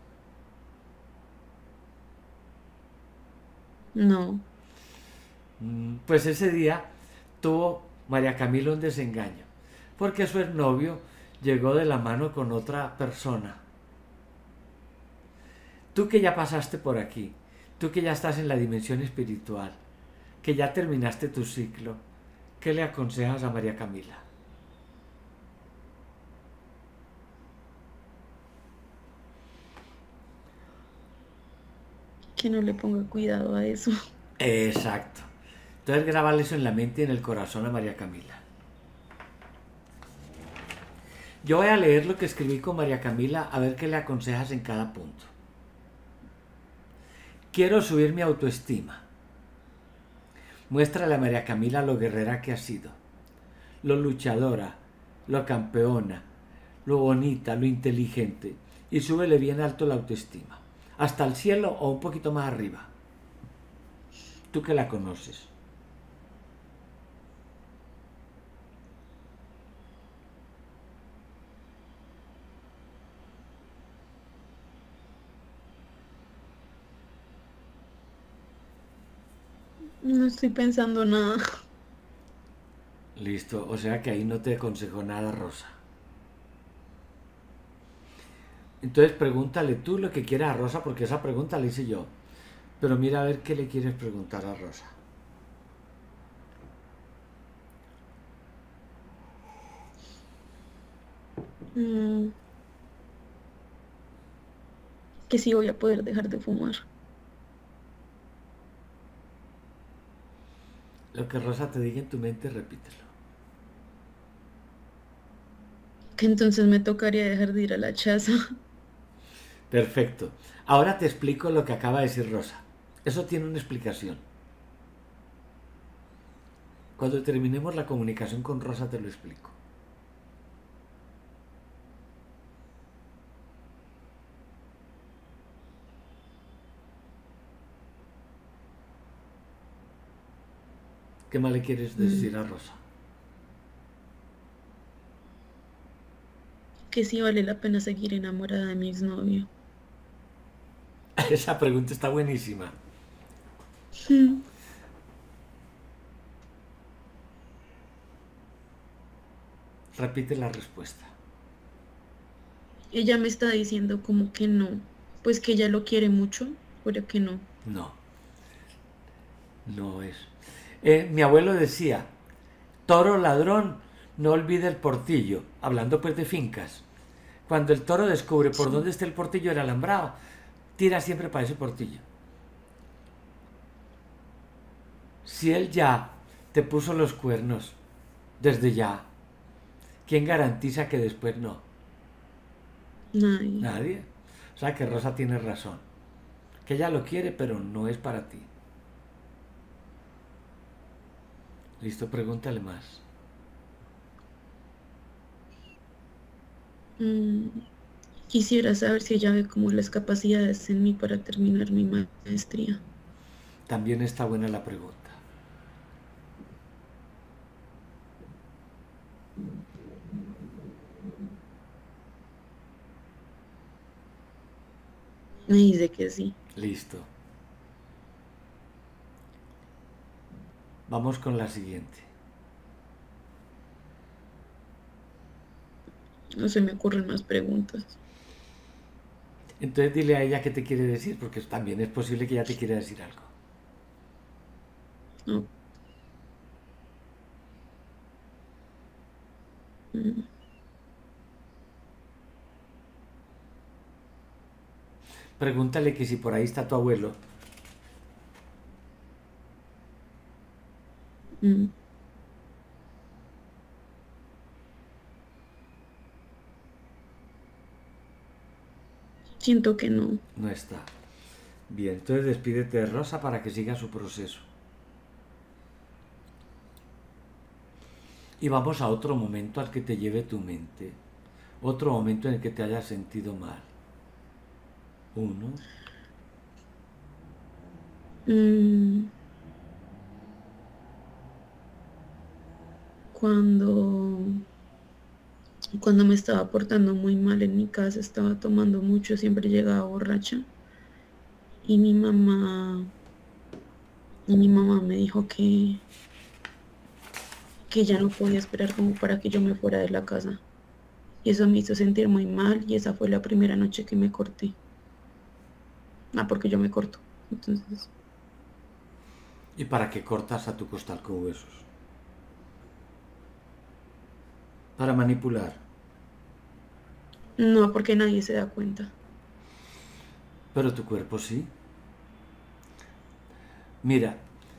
No. Pues ese día tuvo María Camila un desengaño, porque su exnovio llegó de la mano con otra persona. Tú que ya pasaste por aquí, tú que ya estás en la dimensión espiritual, que ya terminaste tu ciclo, ¿qué le aconsejas a María Camila? Que no le ponga cuidado a eso. Exacto. Entonces grábale eso en la mente y en el corazón a María Camila. Yo voy a leer lo que escribí con María Camila a ver qué le aconsejas en cada punto. Quiero subir mi autoestima. Muéstrale a María Camila lo guerrera que ha sido, lo luchadora, lo campeona, lo bonita, lo inteligente, y súbele bien alto la autoestima, hasta el cielo o un poquito más arriba. Tú que la conoces. No estoy pensando nada. Listo, o sea que ahí no te aconsejo nada, Rosa. Entonces pregúntale tú lo que quieras a Rosa, porque esa pregunta la hice yo. Pero mira a ver qué le quieres preguntar a Rosa. Mm, que sí voy a poder dejar de fumar. Lo que Rosa te diga en tu mente, repítelo. Que entonces me tocaría dejar de ir a la chaza. Perfecto. Ahora te explico lo que acaba de decir Rosa. Eso tiene una explicación. Cuando terminemos la comunicación con Rosa te lo explico. ¿Qué más le quieres Mm, decir a Rosa? que sí vale la pena seguir enamorada de mi exnovio. Esa pregunta está buenísima. Mm, Repite la respuesta. ella me está diciendo como que no. Pues que ella lo quiere mucho, pero que no. No, no es. Mi abuelo decía, toro ladrón, no olvide el portillo, hablando pues de fincas. Cuando el toro descubre por Sí. dónde está el portillo, el alambrado, tira siempre para ese portillo. Si él ya te puso los cuernos desde ya, ¿quién garantiza que después no? Nadie. Nadie. O sea que Rosa tiene razón. Que ella lo quiere, pero no es para ti. Listo, pregúntale más. Mm, Quisiera saber si ella ve como las capacidades en mí para terminar mi maestría. También está buena la pregunta. Me dice que sí. Listo. Vamos con la siguiente. No se me ocurren más preguntas. Entonces dile a ella qué te quiere decir, porque también es posible que ella te quiera decir algo. No. Mm, Pregúntale que si por ahí está tu abuelo. mm. Siento que no. No está. Bien, entonces despídete de Rosa para que siga su proceso. Y vamos a otro momento al que te lleve tu mente. Otro momento en el que te hayas sentido mal. Uno, Mm, cuando, cuando me estaba portando muy mal en mi casa, estaba tomando mucho, siempre llegaba borracha. Y mi mamá me dijo que ya no podía esperar como para que yo me fuera de la casa. Y eso me hizo sentir muy mal y esa fue la primera noche que me corté. Ah, porque yo me corto. Entonces, ¿y para qué cortas a tu costal con huesos? Para manipular. no, porque nadie se da cuenta. Pero tu cuerpo sí. Mira,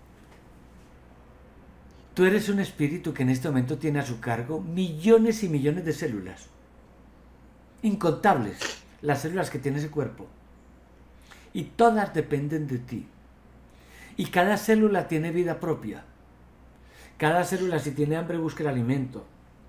tú eres un espíritu que en este momento tiene a su cargo millones y millones de células. Incontables las células que tiene ese cuerpo. Y todas dependen de ti. Y cada célula tiene vida propia. Cada célula, si tiene hambre, busca el alimento.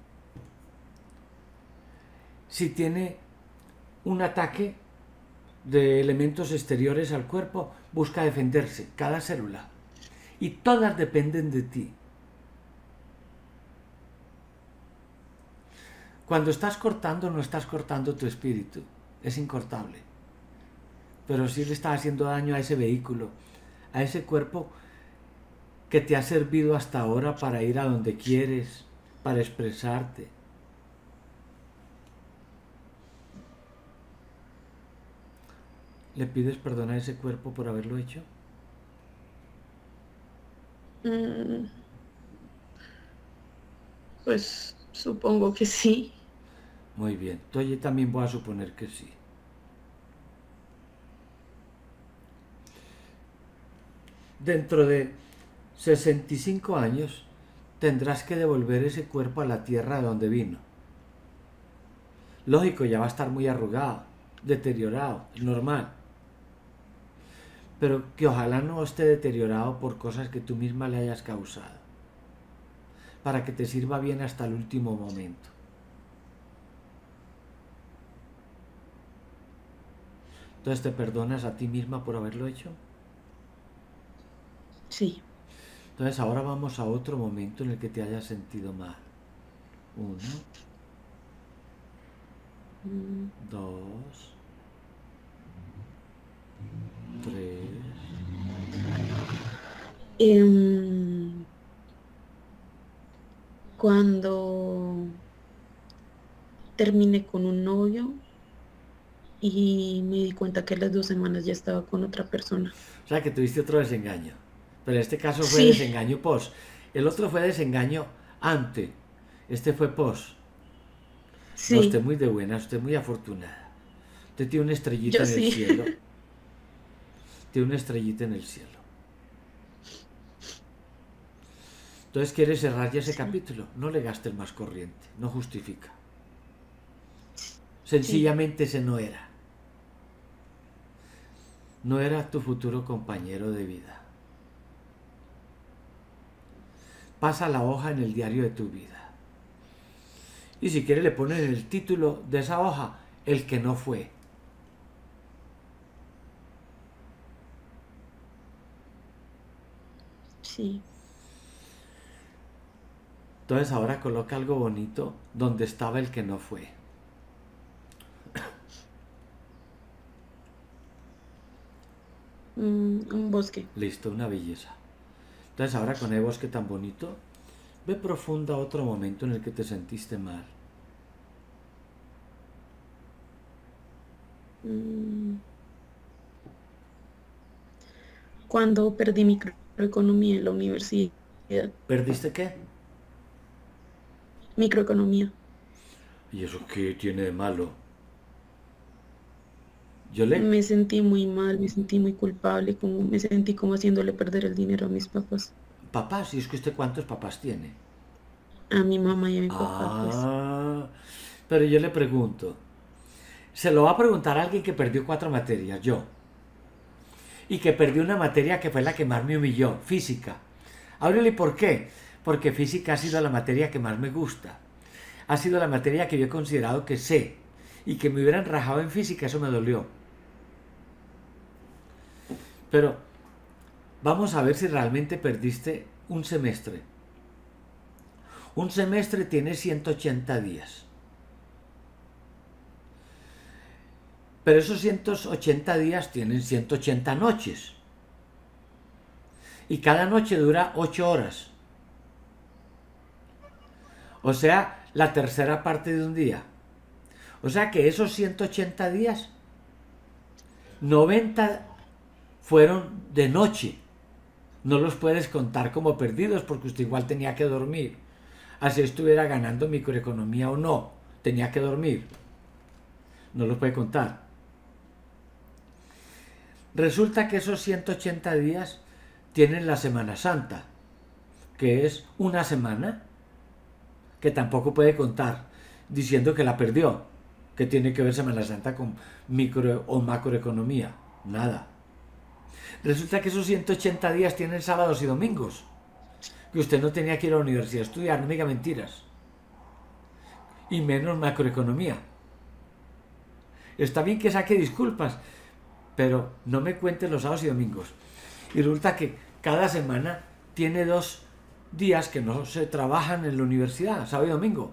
Si tiene un ataque de elementos exteriores al cuerpo, busca defenderse. Cada célula. Y todas dependen de ti. Cuando estás cortando, no estás cortando tu espíritu. Es incortable. Pero sí le estás haciendo daño a ese vehículo, a ese cuerpo que te ha servido hasta ahora para ir a donde quieres, para expresarte. ¿Le pides perdón a ese cuerpo por haberlo hecho? Mm, pues supongo que sí. Muy bien. Entonces yo también voy a suponer que sí. Dentro de 65 años tendrás que devolver ese cuerpo a la tierra de donde vino. Lógico, ya va a estar muy arrugado, deteriorado, es normal. Pero que ojalá no esté deteriorado por cosas que tú misma le hayas causado. Para que te sirva bien hasta el último momento. Entonces te perdonas a ti misma por haberlo hecho. Sí. Entonces ahora vamos a otro momento en el que te hayas sentido mal. Uno, Mm, dos, tres. em, cuando terminé con un novio y me di cuenta que a las 2 semanas ya estaba con otra persona. O sea que tuviste otro desengaño. Pero en este caso fue Sí, desengaño post. El otro fue desengaño ante. Este fue post. No, usted sí, muy de buena, usted muy afortunada. Usted tiene una estrellita yo en el sí. cielo. Tiene una estrellita en el cielo. Entonces quiere cerrar ya ese Sí, capítulo. No le gaste el más corriente. No justifica. sí, Sencillamente ese no era. No era tu futuro compañero de vida. Pasa la hoja en el diario de tu vida. Y si quiere le ponen el título de esa hoja, el que no fue. Sí. Entonces ahora coloca algo bonito donde estaba el que no fue. Un bosque. Listo, una belleza. Entonces ahora con el bosque tan bonito, ve profunda otro momento en el que te sentiste mal. Mm, Cuando perdí microeconomía en la universidad. ¿Perdiste qué? Microeconomía. ¿Y eso qué tiene de malo? Yo le... Me sentí muy mal, me sentí muy culpable, como me sentí como haciéndole perder el dinero a mis papás, Papás, si es que usted cuántos papás tiene. a mi mamá y a mi papá, pues. Ah, pero yo le pregunto, se lo va a preguntar a alguien que perdió 4 materias, yo, y que perdió una materia que fue la que más me humilló, física. Ábrele, ¿por qué? Porque física ha sido la materia que más me gusta. Ha sido la materia que yo he considerado que sé. Y que me hubieran rajado en física, eso me dolió. Pero vamos a ver si realmente perdiste un semestre. Un semestre tiene 180 días. Pero esos 180 días tienen 180 noches. Y cada noche dura 8 horas. O sea, la tercera parte de un día. O sea que esos 180 días, 90 fueron de noche. No los puedes contar como perdidos porque usted igual tenía que dormir. Así estuviera ganando microeconomía o no, tenía que dormir. No los puede contar. Resulta que esos 180 días tienen la Semana Santa, que es una semana que tampoco puede contar, diciendo que la perdió. ¿Qué tiene que ver Semana Santa con micro o macroeconomía? Nada. Resulta que esos 180 días tienen sábados y domingos, que usted no tenía que ir a la universidad a estudiar, no me diga mentiras. Y menos macroeconomía. Está bien que saque disculpas, pero no me cuente los sábados y domingos. Y resulta que cada semana tiene 2 días que no se trabajan en la universidad, sábado y domingo.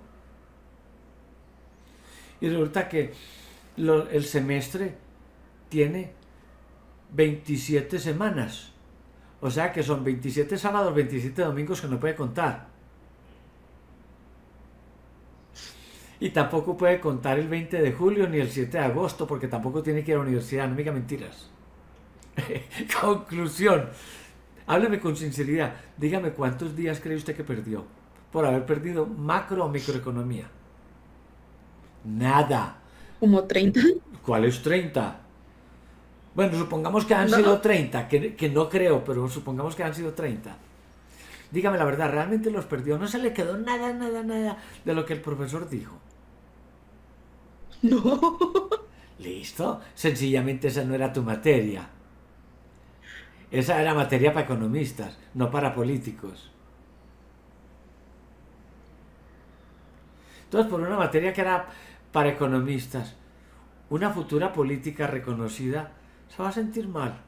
Y resulta que el semestre tiene 27 semanas. O sea que son 27 sábados, 27 domingos que no puede contar. Y tampoco puede contar el 20 de julio ni el 7 de agosto porque tampoco tiene que ir a la universidad, no me diga mentiras. Conclusión. Hábleme con sinceridad. Dígame cuántos días cree usted que perdió por haber perdido macro o microeconomía. Nada. Como 30. ¿Cuál es 30? Bueno, supongamos que han No, sido 30, que no creo, pero supongamos que han sido 30. Dígame la verdad, ¿realmente los perdió? No se le quedó nada, nada, nada de lo que el profesor dijo. no. ¿Listo? Sencillamente esa no era tu materia. Esa era materia para economistas, no para políticos. Entonces, por una materia que era para economistas, una futura política reconocida se va a sentir mal.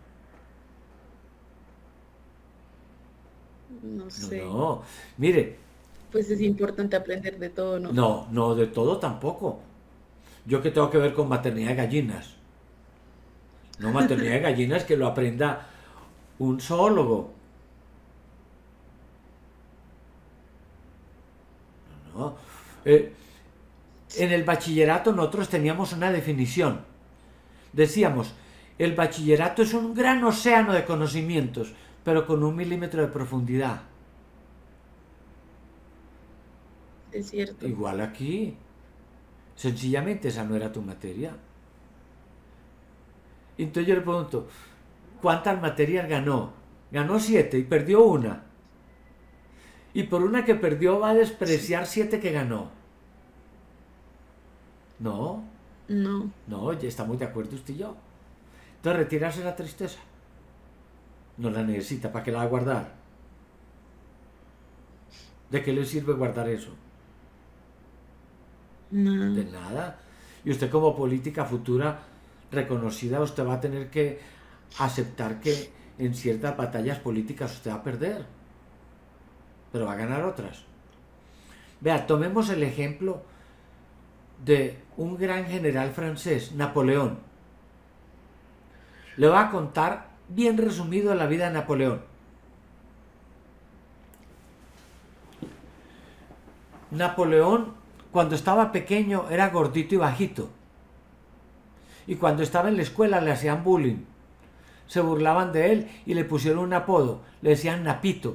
No No, sé. no. Mire, Pues es importante aprender de todo, ¿no? no, no de todo tampoco. Yo que tengo que ver con maternidad de gallinas. No maternidad de gallinas que lo aprenda un zoólogo. No. En el bachillerato nosotros teníamos una definición. Decíamos, el bachillerato es un gran océano de conocimientos, pero con 1 milímetro de profundidad. Es cierto. Igual aquí. Sencillamente esa no era tu materia. Entonces yo le pregunto, ¿cuántas materias ganó? Ganó 7 y perdió una. Y por una que perdió va a despreciar 7 que ganó. No, No. no, ya estamos de acuerdo usted y yo. Entonces retirarse la tristeza. No la necesita, ¿para qué la va a guardar? ¿De qué le sirve guardar eso? De Nada. nada. Y usted como política futura reconocida, usted va a tener que aceptar que en ciertas batallas políticas usted va a perder, pero va a ganar otras. Vea, tomemos el ejemplo de un gran general francés, Napoleón. Le voy a contar bien resumido la vida de Napoleón. Napoleón, cuando estaba pequeño, era gordito y bajito. Y cuando estaba en la escuela le hacían bullying. Se burlaban de él y le pusieron un apodo. Le decían Napito.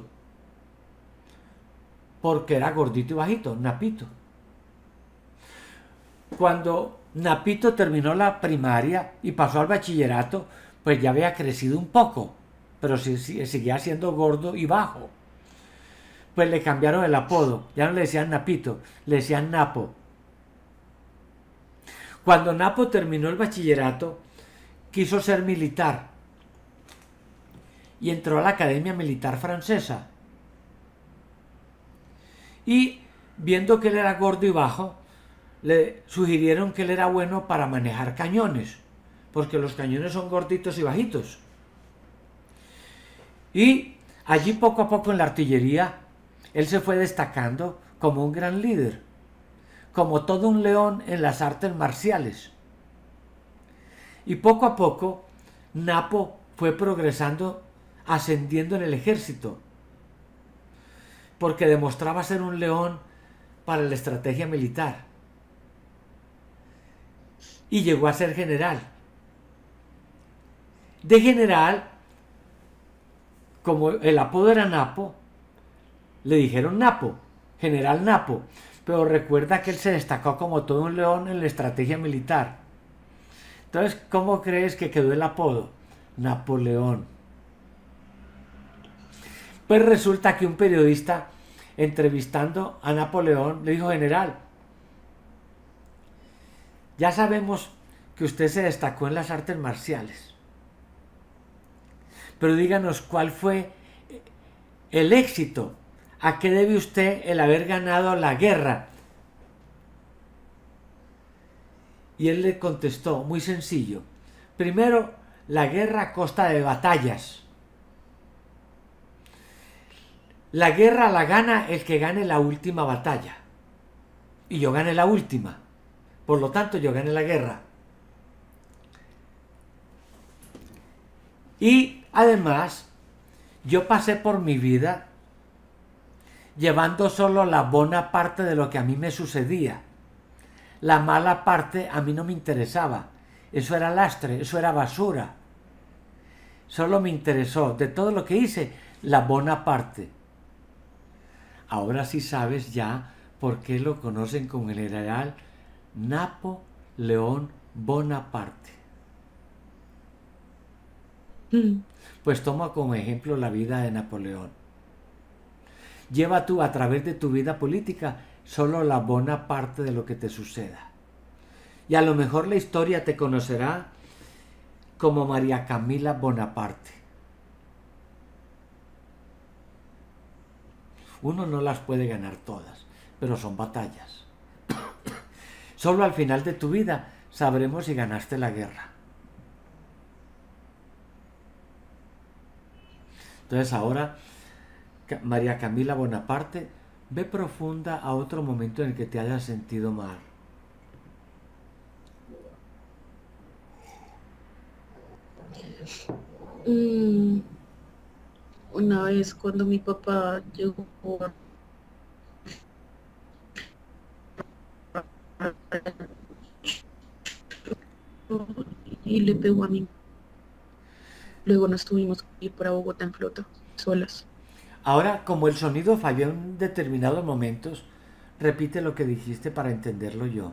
Porque era gordito y bajito, Napito. Cuando Napito terminó la primaria y pasó al bachillerato, pues ya había crecido un poco, pero seguía siendo gordo y bajo. Pues le cambiaron el apodo, ya no le decían Napito, le decían Napo. Cuando Napo terminó el bachillerato, quiso ser militar y entró a la Academia Militar Francesa. Y viendo que él era gordo y bajo, le sugirieron que él era bueno para manejar cañones, porque los cañones son gorditos y bajitos. Y allí poco a poco en la artillería, él se fue destacando como un gran líder, como todo un león en las artes marciales. Y poco a poco, Napo fue progresando, ascendiendo en el ejército, porque demostraba ser un león para la estrategia militar. Y llegó a ser general. De general, como el apodo era Napo, le dijeron Napo, general Napo, pero recuerda que él se destacó como todo un león en la estrategia militar. Entonces, ¿cómo crees que quedó el apodo? Napoleón. Pues resulta que un periodista entrevistando a Napoleón le dijo: general, ya sabemos que usted se destacó en las artes marciales, pero díganos cuál fue el éxito, a qué debe usted el haber ganado la guerra. Y él le contestó, muy sencillo: primero, la guerra a costa de batallas. La guerra la gana el que gane la última batalla. Y yo gané la última. Por lo tanto, yo gané la guerra. Y además, yo pasé por mi vida llevando solo la buena parte de lo que a mí me sucedía. La mala parte a mí no me interesaba. Eso era lastre, eso era basura. Solo me interesó de todo lo que hice la buena parte. Ahora sí sabes ya por qué lo conocen como el general Napoleón Bonaparte. Pues toma como ejemplo la vida de Napoleón. Lleva tú a través de tu vida política solo la buena parte de lo que te suceda. Y a lo mejor la historia te conocerá como María Camila Bonaparte. Uno no las puede ganar todas, pero son batallas. Solo al final de tu vida sabremos si ganaste la guerra. Entonces ahora, María Camila Bonaparte, ve profunda a otro momento en el que te hayas sentido mal. Una vez cuando mi papá llegó y le pegó a mí. Luego nos tuvimos que ir para Bogotá en flota, solas. Ahora, como el sonido falló en determinados momentos, repite lo que dijiste para entenderlo yo.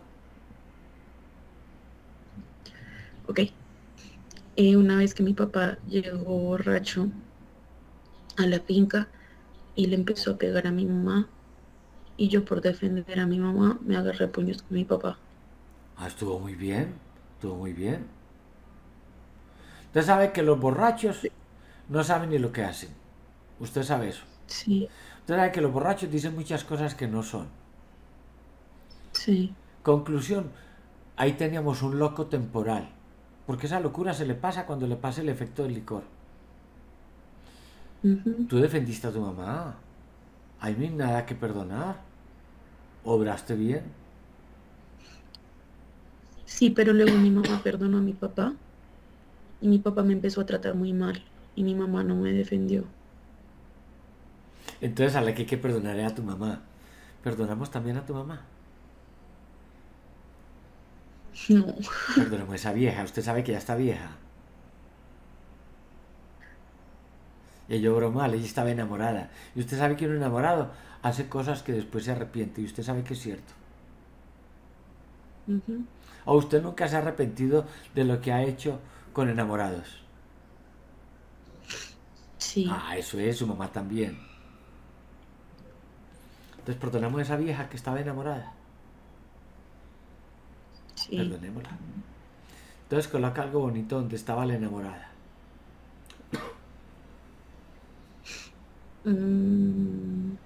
Ok. Una vez que mi papá llegó borracho a la finca y le empezó a pegar a mi mamá, y yo por defender a mi mamá me agarré a puños con mi papá. Ah, estuvo muy bien, estuvo muy bien. Usted sabe que los borrachos no saben ni lo que hacen. Usted sabe eso. Sí, Usted sabe que los borrachos dicen muchas cosas que no son. sí. Conclusión, ahí teníamos un loco temporal. Porque esa locura se le pasa cuando le pasa el efecto del licor. Ujú. Tú defendiste a tu mamá. Ahí no hay nada que perdonar. Obraste bien. Sí, pero luego mi mamá perdonó a mi papá y mi papá me empezó a tratar muy mal y mi mamá no me defendió. Entonces a la que hay que perdonar es a tu mamá. Perdonamos también a tu mamá. No, Perdonemos a esa vieja. Usted sabe que ya está vieja. Y ella obró mal, ella estaba enamorada. Y usted sabe que un enamorado hace cosas que después se arrepiente. Y usted sabe que es cierto. ujú. O usted nunca se ha arrepentido de lo que ha hecho con enamorados. Sí, Ah, eso es, su mamá también. Entonces perdonamos a esa vieja que estaba enamorada. sí. Perdonémosla. Entonces coloca algo bonito donde estaba la enamorada. Mm,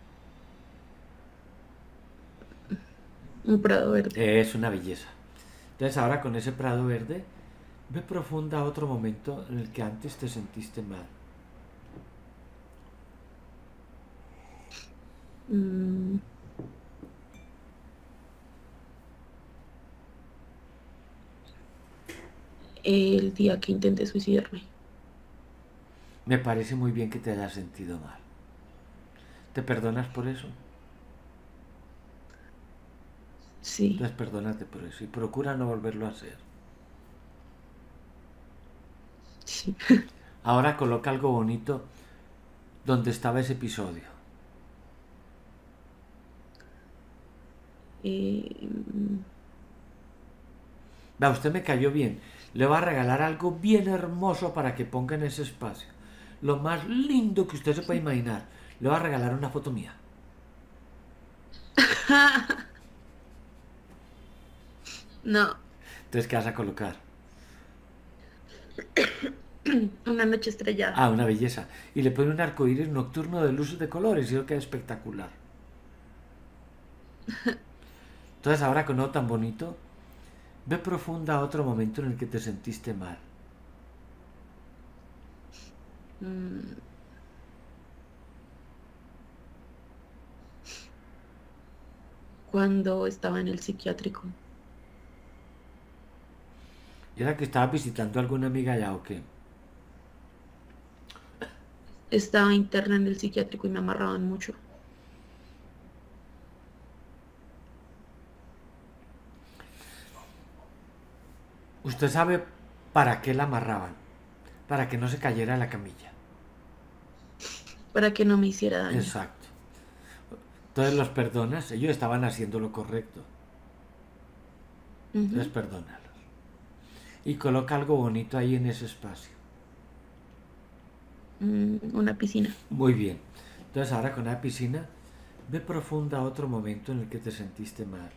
un prado verde. Es una belleza. Entonces ahora con ese prado verde, ve profunda a otro momento en el que antes te sentiste mal. Mm, el día que intenté suicidarme. Me parece muy bien que te hayas sentido mal. ¿Te perdonas por eso? Sí, Entonces perdónate por eso y procura no volverlo a hacer. sí. Ahora coloca algo bonito donde estaba ese episodio. Mm, Va, usted me cayó bien. Le va a regalar algo bien hermoso para que ponga en ese espacio. Lo más lindo que usted se puede imaginar. Le va a regalar una foto mía. no, Entonces, ¿qué vas a colocar? una noche estrellada. Ah, una belleza. Y le pone un arco iris nocturno de luces de colores y eso queda espectacular. Entonces, ahora con algo tan bonito, ve profunda a otro momento en el que te sentiste mal. Mm, cuando estaba en el psiquiátrico. ¿Y era que estabas visitando a alguna amiga ya o qué? Estaba interna en el psiquiátrico y me amarraban mucho. Usted sabe para qué la amarraban. Para que no se cayera de la camilla. Para que no me hiciera daño. Exacto. Entonces los perdonas. Ellos estaban haciendo lo correcto. Entonces Ujú. perdónalos. Y coloca algo bonito ahí en ese espacio. Una piscina. Muy bien. Entonces ahora con la piscina, ve profunda a otro momento en el que te sentiste mal.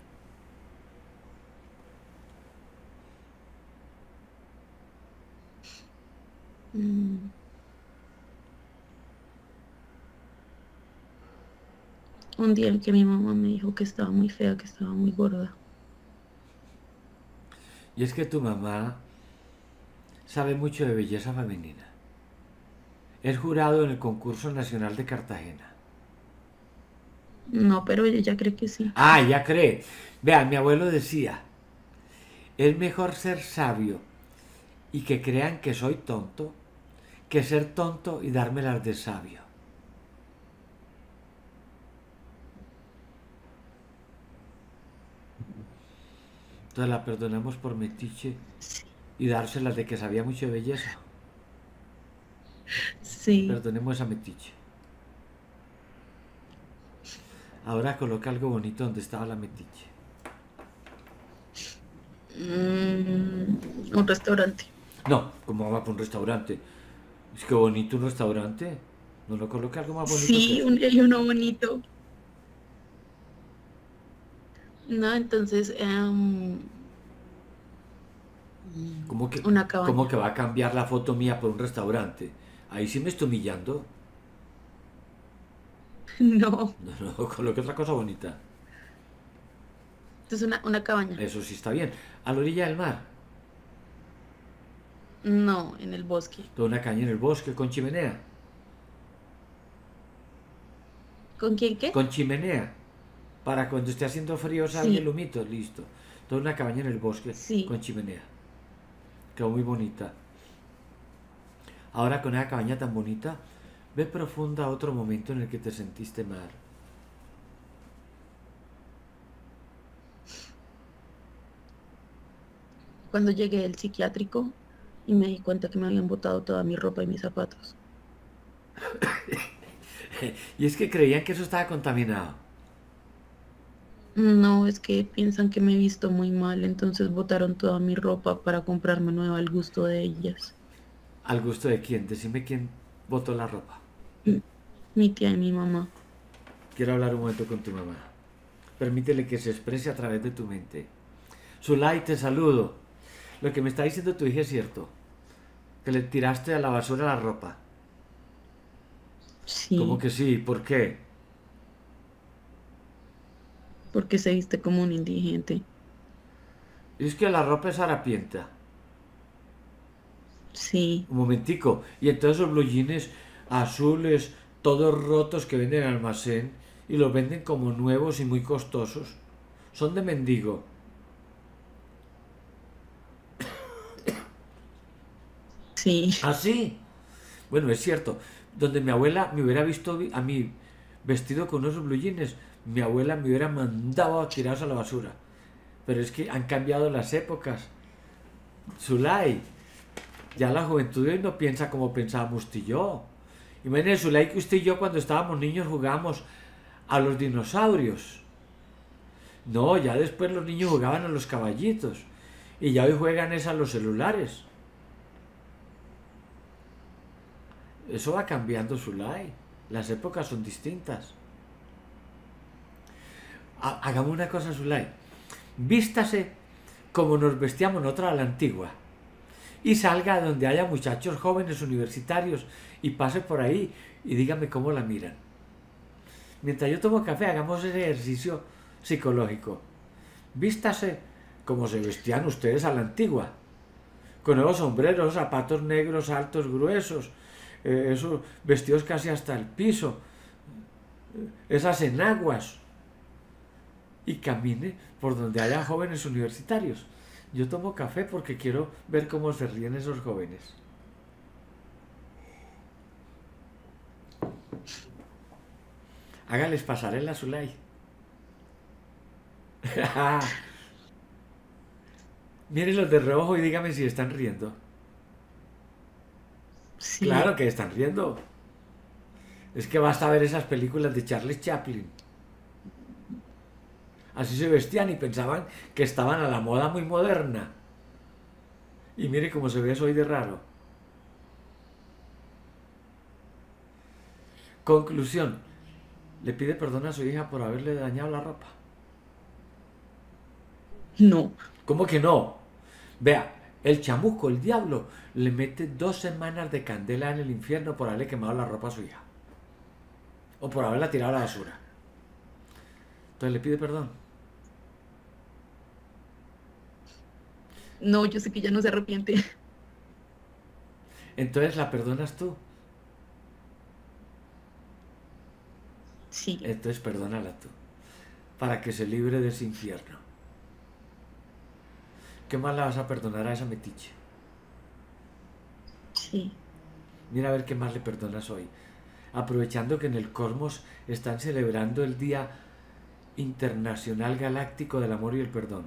Mm, un día en que mi mamá me dijo que estaba muy fea, que estaba muy gorda. Y es que tu mamá sabe mucho de belleza femenina. Es jurado en el concurso nacional de Cartagena. No, pero ella cree que sí. Ah, ya cree. Vea, mi abuelo decía, es mejor ser sabio y que crean que soy tonto que ser tonto y dármelas de sabio. Entonces la perdonamos por metiche Sí. y dárselas de que sabía mucho de belleza. Sí. Perdonemos a metiche. Ahora coloca algo bonito donde estaba la metiche. Un restaurante. No, ¿cómo va para un restaurante? Es que bonito un restaurante. No lo coloca algo más bonito que Sí, eso. hay uno bonito. No, entonces, ¿Cómo que, una cómo cabaña. que va a cambiar la foto mía por un restaurante? Ahí sí me estoy humillando. No, No, no, coloque otra cosa bonita. Esto es una cabaña. Eso sí está bien. A la orilla del mar. No, en el bosque. Toda una caña en el bosque con chimenea. ¿Con quién qué? Con chimenea. Para cuando esté haciendo frío salga el Sí, humito, listo. Toda una cabaña en el bosque sí. con chimenea. Quedó muy bonita. Ahora con esa cabaña tan bonita, ve profunda otro momento en el que te sentiste mal. Cuando llegué del psiquiátrico y me di cuenta que me habían botado toda mi ropa y mis zapatos. Y es que creían que eso estaba contaminado. No, es que piensan que me he visto muy mal, entonces botaron toda mi ropa para comprarme nueva al gusto de ellas. ¿Al gusto de quién? Decime quién botó la ropa. Mm, Mi tía y mi mamá. Quiero hablar un momento con tu mamá. Permítele que se exprese a través de tu mente. Zulay, te saludo. Lo que me está diciendo tu hija es cierto. Que le tiraste a la basura la ropa. ¿Cómo Sí, que sí? ¿Por qué? porque se viste como un indigente. Es que la ropa es harapienta. Sí, Un momentico. Y entonces los blue jeans azules, todos rotos que venden en el almacén y los venden como nuevos y muy costosos. Son de mendigo. sí, ¿Ah, sí? Bueno, es cierto. Donde mi abuela me hubiera visto a mí vestido con unos blue jeans, mi abuela me hubiera mandado a tiraros a la basura. Pero es que han cambiado las épocas. Zulay, ya la juventud de hoy no piensa como pensábamos usted y yo. Imagínese, Zulay, que usted y yo cuando estábamos niños jugábamos a los dinosaurios. No, ya después los niños jugaban a los caballitos. Y ya hoy juegan es a los celulares. Eso va cambiando, Zulay. Las épocas son distintas. Hagamos una cosa, Zulay. Vístase como nos vestíamos nosotros a la antigua. Y salga donde haya muchachos jóvenes universitarios y pase por ahí y dígame cómo la miran. Mientras yo tomo café, hagamos ese ejercicio psicológico. Vístase como se vestían ustedes a la antigua. Con esos sombreros, zapatos negros altos, gruesos, esos vestidos casi hasta el piso, esas enaguas, y camine por donde haya jóvenes universitarios. Yo tomo café porque quiero ver cómo se ríen esos jóvenes. Hágales pasarela, Zulay. Mírenlos de reojo y dígame si están riendo. sí. Claro que están riendo. Es que basta ver esas películas de Charlie Chaplin. Así se vestían y pensaban que estaban a la moda muy moderna. Y mire cómo se ve eso hoy de raro. Conclusión. Le pide perdón a su hija por haberle dañado la ropa. No, ¿Cómo que no? Vea, el chamuco, el diablo, le mete 2 semanas de candela en el infierno por haberle quemado la ropa a su hija. O por haberla tirado a la basura. Entonces le pide perdón. no, yo sé que ya no se arrepiente. Entonces la perdonas tú. Sí, Entonces perdónala tú. Para que se libre de ese infierno. ¿Qué más la vas a perdonar a esa metiche? sí. Mira a ver qué más le perdonas hoy. Aprovechando que en el cosmos están celebrando el Día Internacional Galáctico del Amor y el Perdón.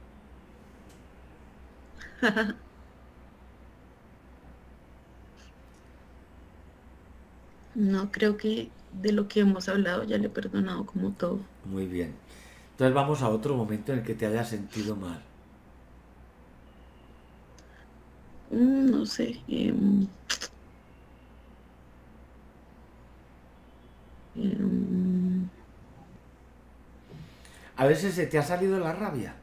No, creo que de lo que hemos hablado ya le he perdonado como todo. Muy bien. Entonces vamos a otro momento en el que te hayas sentido mal. No sé. Em, A veces se te ha salido la rabia.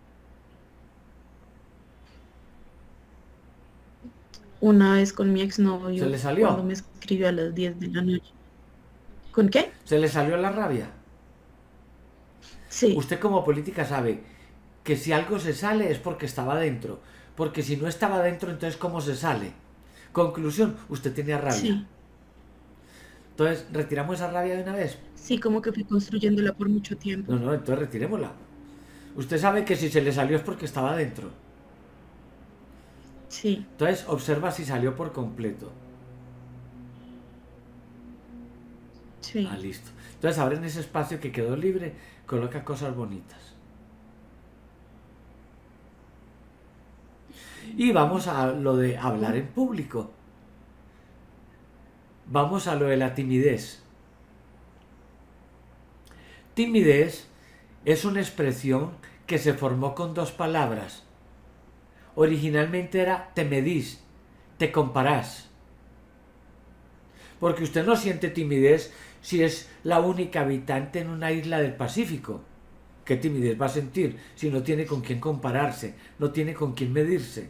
una vez con mi Se le exnovio, cuando salió. me escribió a las 10 de la noche. ¿Con qué? Se le salió la rabia. Sí, Usted como política sabe que si algo se sale es porque estaba dentro, porque si no estaba dentro, entonces ¿cómo se sale? Conclusión, usted tenía rabia. sí, Entonces, ¿retiramos esa rabia de una vez? sí, como que fui construyéndola por mucho No, tiempo. no, entonces retirémosla. Usted sabe que si se le salió es porque estaba dentro. Sí, Entonces, observa si salió por completo. Ah, sí. listo. Entonces, ahora en ese espacio que quedó libre, coloca cosas bonitas. Y vamos a lo de hablar en público. Vamos a lo de la timidez. Timidez es una expresión que se formó con dos palabras. Originalmente era te medís, te comparás. Porque usted no siente timidez si es la única habitante en una isla del Pacífico. ¿Qué timidez va a sentir si no tiene con quién compararse, no tiene con quién medirse?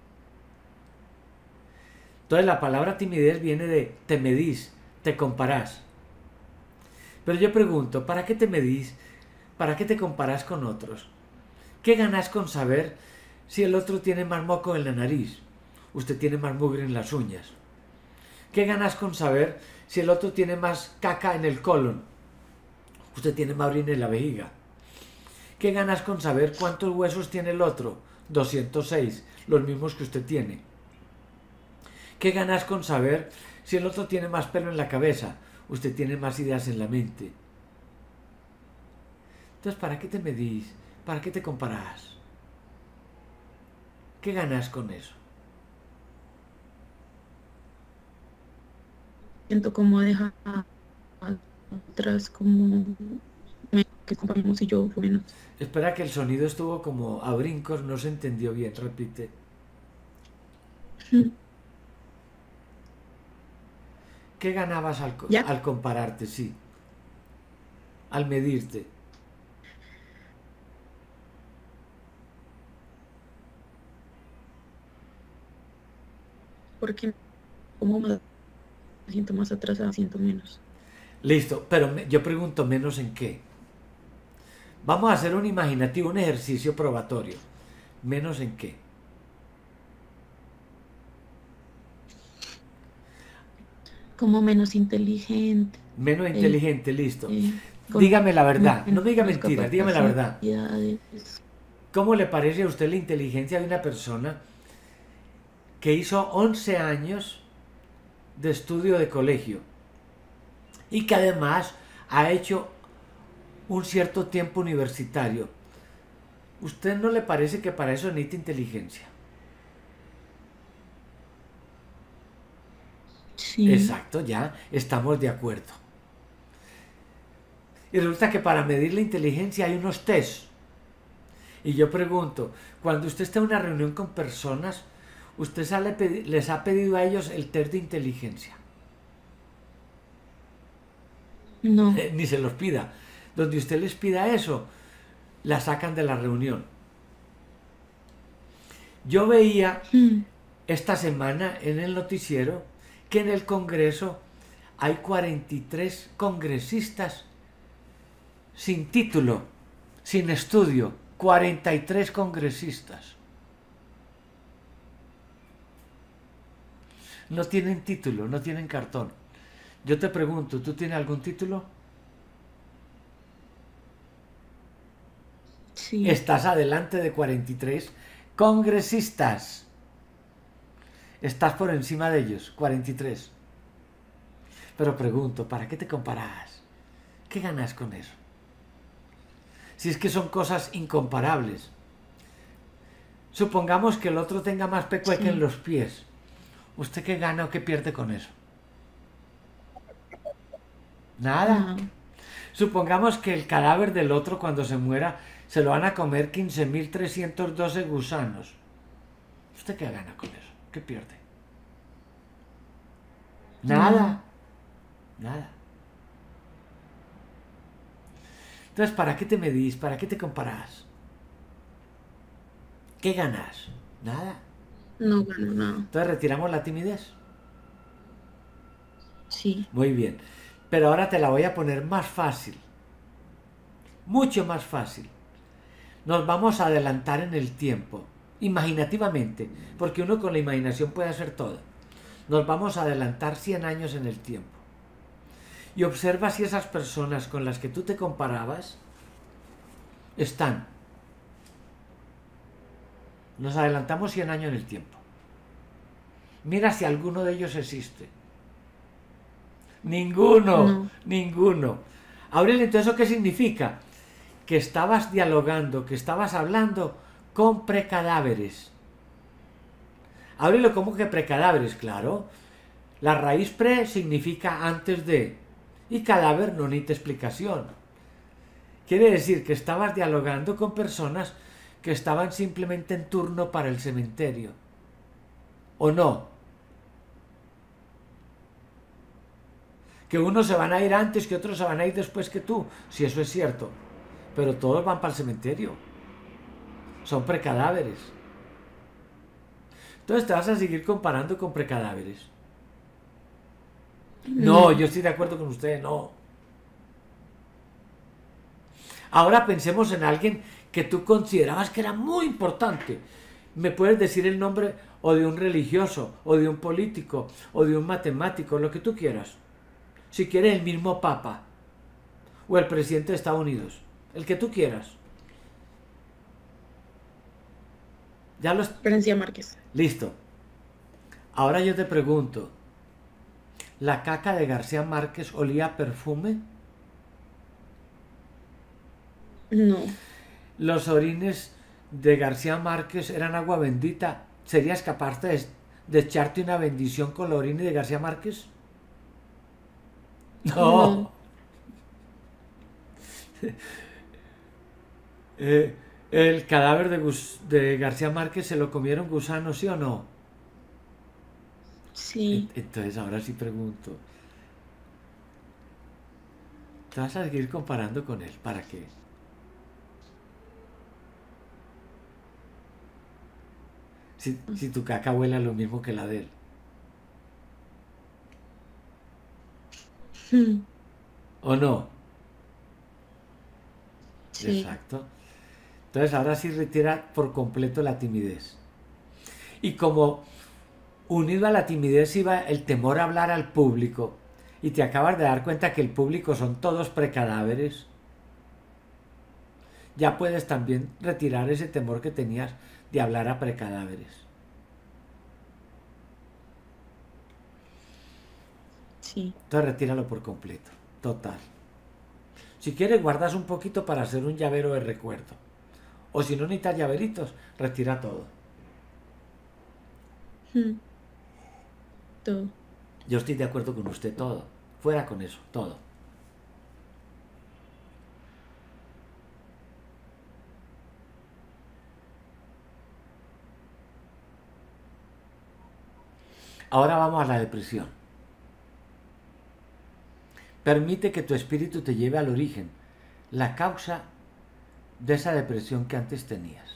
Entonces la palabra timidez viene de te medís, te comparás. Pero yo pregunto, ¿para qué te medís? ¿Para qué te comparás con otros? ¿Qué ganas con saber si el otro tiene más moco en la nariz? Usted tiene más mugre en las uñas. ¿Qué ganas con saber si el otro tiene más caca en el colon? Usted tiene más orina en la vejiga. ¿Qué ganas con saber cuántos huesos tiene el otro? 206, los mismos que usted tiene. ¿Qué ganas con saber si el otro tiene más pelo en la cabeza? Usted tiene más ideas en la mente. Entonces, ¿para qué te medís? ¿Para qué te comparás? ¿Qué ganas con eso? Siento como dejar atrás, como que comparamos y yo fue menos. Espera que el sonido estuvo como a brincos, no se entendió bien, repite. ¿Qué ganabas ¿Ya? al compararte? Sí, al medirte. Porque como me siento más atrasada, siento menos. Listo, pero yo pregunto menos en qué. Vamos a hacer un imaginativo, un ejercicio probatorio. Menos en qué. Como menos inteligente, Menos inteligente, listo. con Dígame la verdad, no me diga menos mentiras, dígame la verdad. capacidades. ¿Cómo le parece a usted la inteligencia de una persona que hizo 11 años de estudio de colegio y que además ha hecho un cierto tiempo universitario? ¿Usted no le parece que para eso necesita inteligencia? Sí. Exacto, ya estamos de acuerdo. Y resulta que para medir la inteligencia hay unos test. Y yo pregunto, cuando usted está en una reunión con personas, ¿usted les ha pedido a ellos el test de inteligencia? No. Ni se los pida. Donde usted les pida eso, la sacan de la reunión. Yo veía Mm. esta semana en el noticiero que en el Congreso hay 43 congresistas sin título, sin estudio. 43 congresistas. No tienen título, no tienen cartón. Yo te pregunto, ¿tú tienes algún título? Sí. Estás adelante de 43 congresistas. Estás por encima de ellos, 43. Pero pregunto, ¿para qué te comparas? ¿Qué ganas con eso? Si es que son cosas incomparables. Supongamos que el otro tenga más pecueca en Sí. los pies. ¿Usted qué gana o qué pierde con eso? Nada. No. Supongamos que el cadáver del otro cuando se muera se lo van a comer 15.312 gusanos. ¿Usted qué gana con eso? ¿Qué pierde? Nada. Nada. Nada. Entonces, ¿para qué te medís? ¿Para qué te comparás? ¿Qué ganas? Nada. No gano nada. Entonces retiramos la timidez. Sí. Muy bien. Pero ahora te la voy a poner más fácil. mucho más fácil. Nos vamos a adelantar en el tiempo, imaginativamente, porque uno con la imaginación puede hacer todo. Nos vamos a adelantar 100 años en el tiempo. Y observa si esas personas con las que tú te comparabas están. Nos adelantamos 100 años en el tiempo. Mira si alguno de ellos existe. Ninguno, No. ninguno. Aurelio, entonces, ¿eso qué significa? Que estabas dialogando, que estabas hablando con precadáveres. Aurelio, ¿cómo que precadáveres? Claro. La raíz pre significa antes de. Y cadáver no necesita explicación. Quiere decir que estabas dialogando con personas que estaban simplemente en turno para el cementerio. ¿O no? Que unos se van a ir antes, que otros se van a ir después que tú. Si eso es cierto. Pero todos van para el cementerio. Son precadáveres. Entonces te vas a seguir comparando con precadáveres. No, yo estoy de acuerdo con usted, no. Ahora pensemos en alguien que tú considerabas que era muy importante. Me puedes decir el nombre o de un religioso, o de un político, o de un matemático, lo que tú quieras. Si quieres el mismo Papa, o el presidente de Estados Unidos, el que tú quieras. Ya lo... García Márquez. Listo. Ahora yo te pregunto, ¿la caca de García Márquez olía a perfume? No. ¿Los orines de García Márquez eran agua bendita? ¿Serías capaz de echarte una bendición con los orines de García Márquez? No. No. ¿El cadáver de García Márquez se lo comieron gusanos, sí o no? Sí. Entonces ahora sí pregunto, ¿te vas a seguir comparando con él? ¿Para qué? Si tu caca huele a lo mismo que la de él. ¿O no? Sí. Exacto. Entonces ahora sí retira por completo la timidez. Y como unido a la timidez iba el temor a hablar al público, y te acabas de dar cuenta que el público son todos precadáveres, ya puedes también retirar ese temor que tenías de hablar a precadáveres. Sí. Entonces retíralo por completo, total. Si quieres guardas un poquito para hacer un llavero de recuerdo. O si no necesitas llaveritos, retira todo. Todo. Yo estoy de acuerdo con usted, todo. Fuera con eso, todo. Ahora vamos a la depresión. Permite que tu espíritu te lleve al origen, la causa de esa depresión que antes tenías.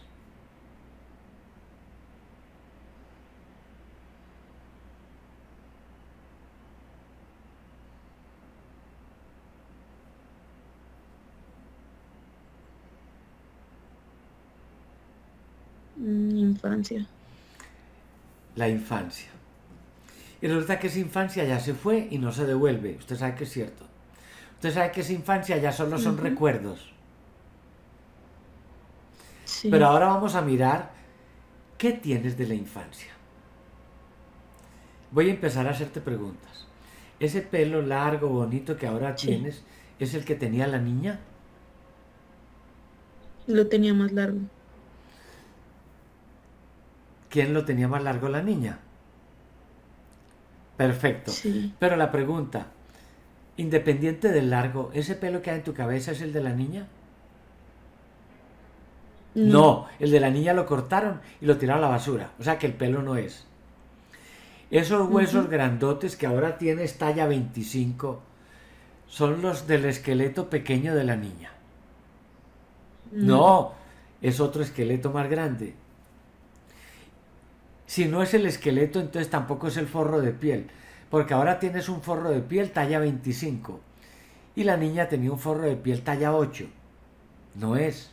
Infancia. La infancia. Y resulta que esa infancia ya se fue y no se devuelve. Usted sabe que es cierto. Usted sabe que esa infancia ya solo son recuerdos. Sí. Pero ahora vamos a mirar qué tienes de la infancia. Voy a empezar a hacerte preguntas. ¿Ese pelo largo, bonito que ahora Sí. tienes es el que tenía la niña? Lo tenía más largo. ¿Quién lo tenía más largo, la niña? Perfecto. Sí. Pero la pregunta, independiente del largo, ¿ese pelo que hay en tu cabeza es el de la niña? No, el de la niña lo cortaron y lo tiraron a la basura. O sea que el pelo no es. Esos huesos grandotes que ahora tienes talla 25 son los del esqueleto pequeño de la niña. No, es otro esqueleto más grande. Si no es el esqueleto, entonces tampoco es el forro de piel, porque ahora tienes un forro de piel talla 25 y la niña tenía un forro de piel talla 8. No es.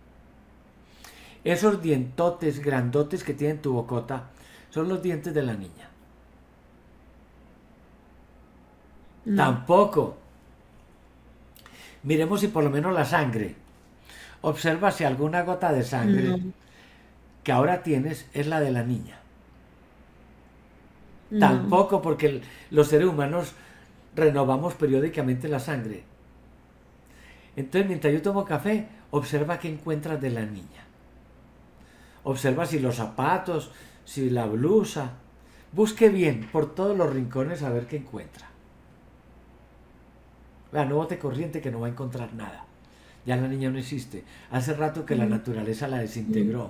Esos dientotes grandotes que tiene tu bocota son los dientes de la niña. No, Tampoco. Miremos si por lo menos la sangre. Observa si alguna gota de sangre no, que ahora tienes es la de la niña. no. Tampoco, porque los seres humanos renovamos periódicamente la sangre. Entonces, mientras yo tomo café, observa qué encuentras de la niña. Observa si los zapatos, si la blusa. Busque bien por todos los rincones a ver qué encuentra. Vea, no bote corriente que no va a encontrar nada. Ya la niña no existe. Hace rato que la Mm, naturaleza la mm, desintegró.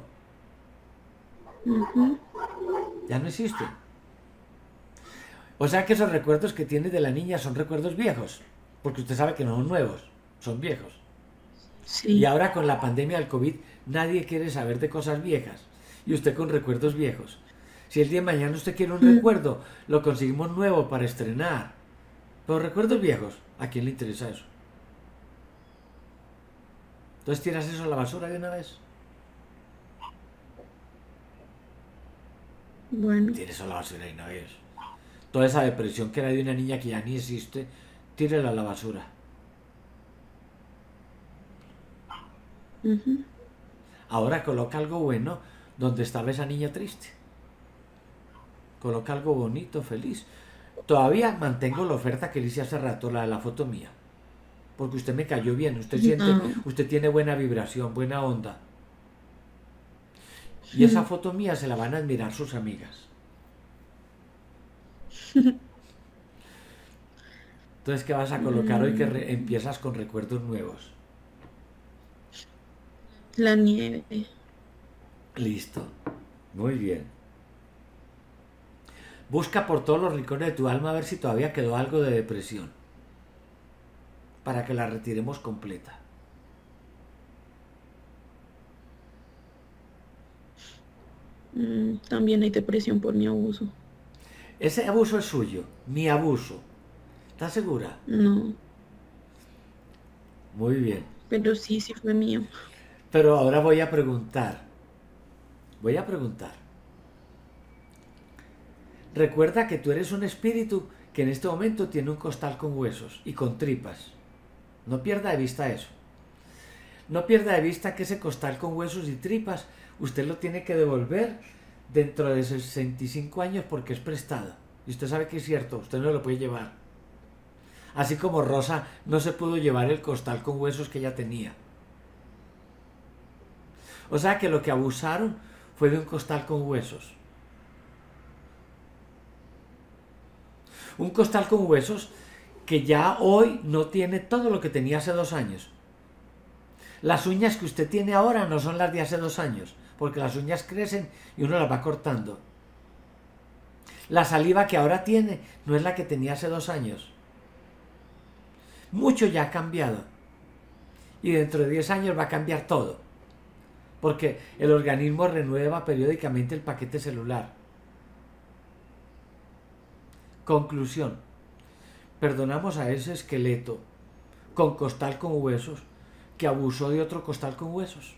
ujú. Ya no existe. O sea que esos recuerdos que tiene de la niña son recuerdos viejos. Porque usted sabe que no son nuevos, son viejos. Y Sí. ahora con la pandemia del COVID nadie quiere saber de cosas viejas. Y usted con recuerdos viejos. Si el día de mañana usted quiere un Mm, recuerdo, lo conseguimos nuevo para estrenar. Pero recuerdos viejos, ¿a quién le interesa eso? Entonces tiras eso a la basura de una vez. bueno. Tires eso a la basura de una vez. Toda esa depresión que era de una niña que ya ni existe, tírela a la basura. Ujú. Ahora coloca algo bueno donde estaba esa niña triste. Coloca algo bonito, feliz. Todavía mantengo la oferta que le hice hace rato, la de la foto mía. Porque usted me cayó bien, usted siente, No. usted tiene buena vibración, buena onda. Y esa foto mía se la van a admirar sus amigas. Entonces, ¿qué vas a colocar hoy que Mm, empiezas con recuerdos nuevos? la nieve. Listo. Muy bien. Busca por todos los rincones de tu alma a ver si todavía quedó algo de depresión. Para que la retiremos completa. También hay depresión por mi abuso. Ese abuso es suyo, mi abuso. ¿Estás segura? No, Muy bien. pero sí, sí fue mío. Pero ahora voy a preguntar. Voy a preguntar. Recuerda que tú eres un espíritu que en este momento tiene un costal con huesos y con tripas. No pierda de vista eso. No pierda de vista que ese costal con huesos y tripas usted lo tiene que devolver dentro de 65 años porque es prestado. Y usted sabe que es cierto, usted no lo puede llevar. Así como Rosa no se pudo llevar el costal con huesos que ella tenía. O sea que lo que abusaron fue de un costal con huesos. Un costal con huesos que ya hoy no tiene todo lo que tenía hace 2 años. Las uñas que usted tiene ahora no son las de hace 2 años, porque las uñas crecen y uno las va cortando. La saliva que ahora tiene no es la que tenía hace 2 años. Mucho ya ha cambiado. Y dentro de 10 años va a cambiar todo. Porque el organismo renueva periódicamente el paquete celular. Conclusión. Perdonamos a ese esqueleto con costal con huesos que abusó de otro costal con huesos.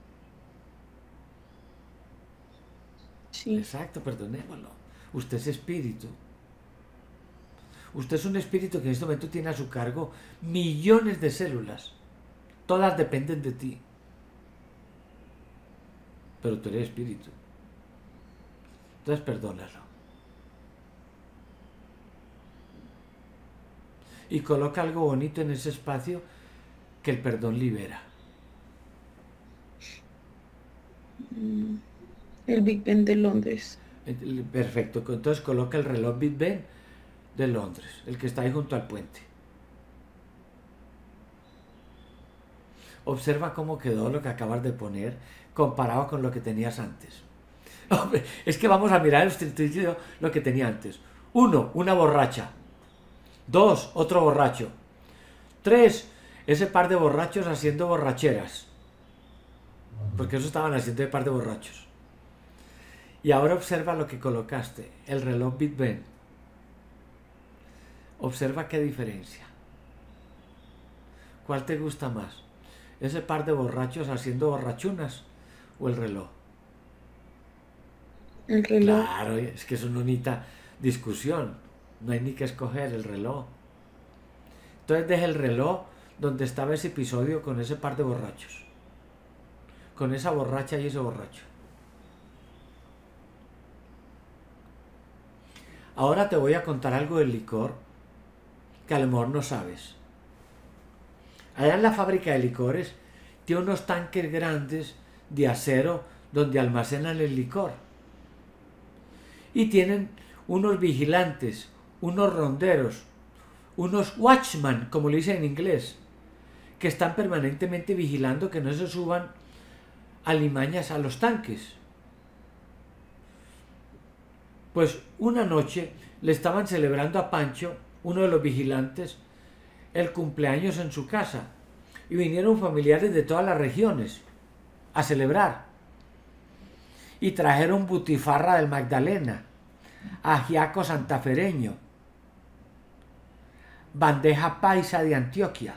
Sí. Exacto, perdonémoslo. Usted es espíritu. Usted es un espíritu que en este momento tiene a su cargo millones de células. Todas dependen de ti. Pero tú eres espíritu. Entonces perdónalo. Y coloca algo bonito en ese espacio que el perdón libera. Mm, el Big Ben de Londres. Perfecto. Entonces coloca el reloj Big Ben de Londres, el que está ahí junto al puente. Observa cómo quedó lo que acabas de poner comparado con lo que tenías antes. Hombre, es que vamos a mirar lo que tenía antes. 1, una borracha. 2, otro borracho. 3, ese par de borrachos haciendo borracheras. Porque eso estaban haciendo de par de borrachos. Y ahora observa lo que colocaste, el reloj Big Ben. Observa qué diferencia. ¿Cuál te gusta más? ese par de borrachos haciendo borrachunas o el reloj? El reloj. Claro, es que eso no necesita discusión, no hay ni que escoger el reloj. Entonces deja el reloj donde estaba ese episodio con ese par de borrachos, con esa borracha y ese borracho. Ahora te voy a contar algo del licor que a lo mejor no sabes. Allá en la fábrica de licores tiene unos tanques grandes de acero donde almacenan el licor. Y tienen unos vigilantes, unos ronderos, unos watchmen, como le dicen en inglés, que están permanentemente vigilando que no se suban alimañas a los tanques. Pues una noche le estaban celebrando a Pancho, uno de los vigilantes, el cumpleaños en su casa, y vinieron familiares de todas las regiones a celebrar. Y trajeron butifarra del Magdalena, ajiaco santafereño, bandeja paisa de Antioquia,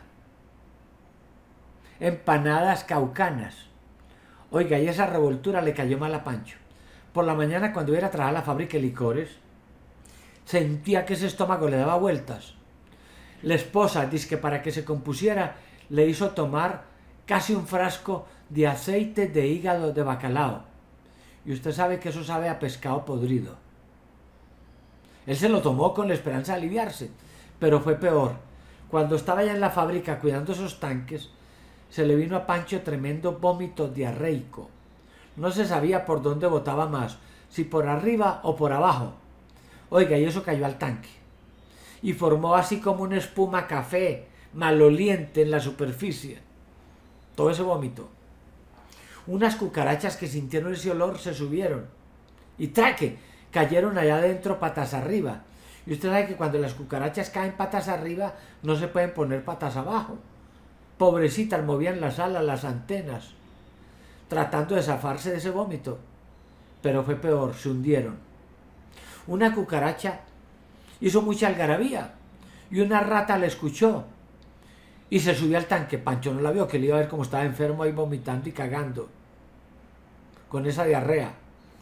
empanadas caucanas. Oiga, y esa revoltura le cayó mal a Pancho. Por la mañana, cuando iba a trabajar a la fábrica de licores, sentía que ese estómago le daba vueltas. La esposa, dice que para que se compusiera, le hizo tomar casi un frasco de aceite de hígado de bacalao. Y usted sabe que eso sabe a pescado podrido. Él se lo tomó con la esperanza de aliviarse, pero fue peor. Cuando estaba ya en la fábrica cuidando esos tanques, se le vino a Pancho tremendo vómito diarreico. No se sabía por dónde botaba más, si por arriba o por abajo. Oiga, y eso cayó al tanque. Y formó así como una espuma café, maloliente en la superficie. Todo ese vómito. Unas cucarachas que sintieron ese olor se subieron. Y ¡traque! Cayeron allá adentro patas arriba. Y usted sabe que cuando las cucarachas caen patas arriba, no se pueden poner patas abajo. Pobrecitas, movían las alas, las antenas, tratando de zafarse de ese vómito. Pero fue peor, se hundieron. Una cucaracha hizo mucha algarabía y una rata la escuchó y se subió al tanque. Pancho no la vio, que le iba a ver cómo estaba enfermo ahí vomitando y cagando con esa diarrea.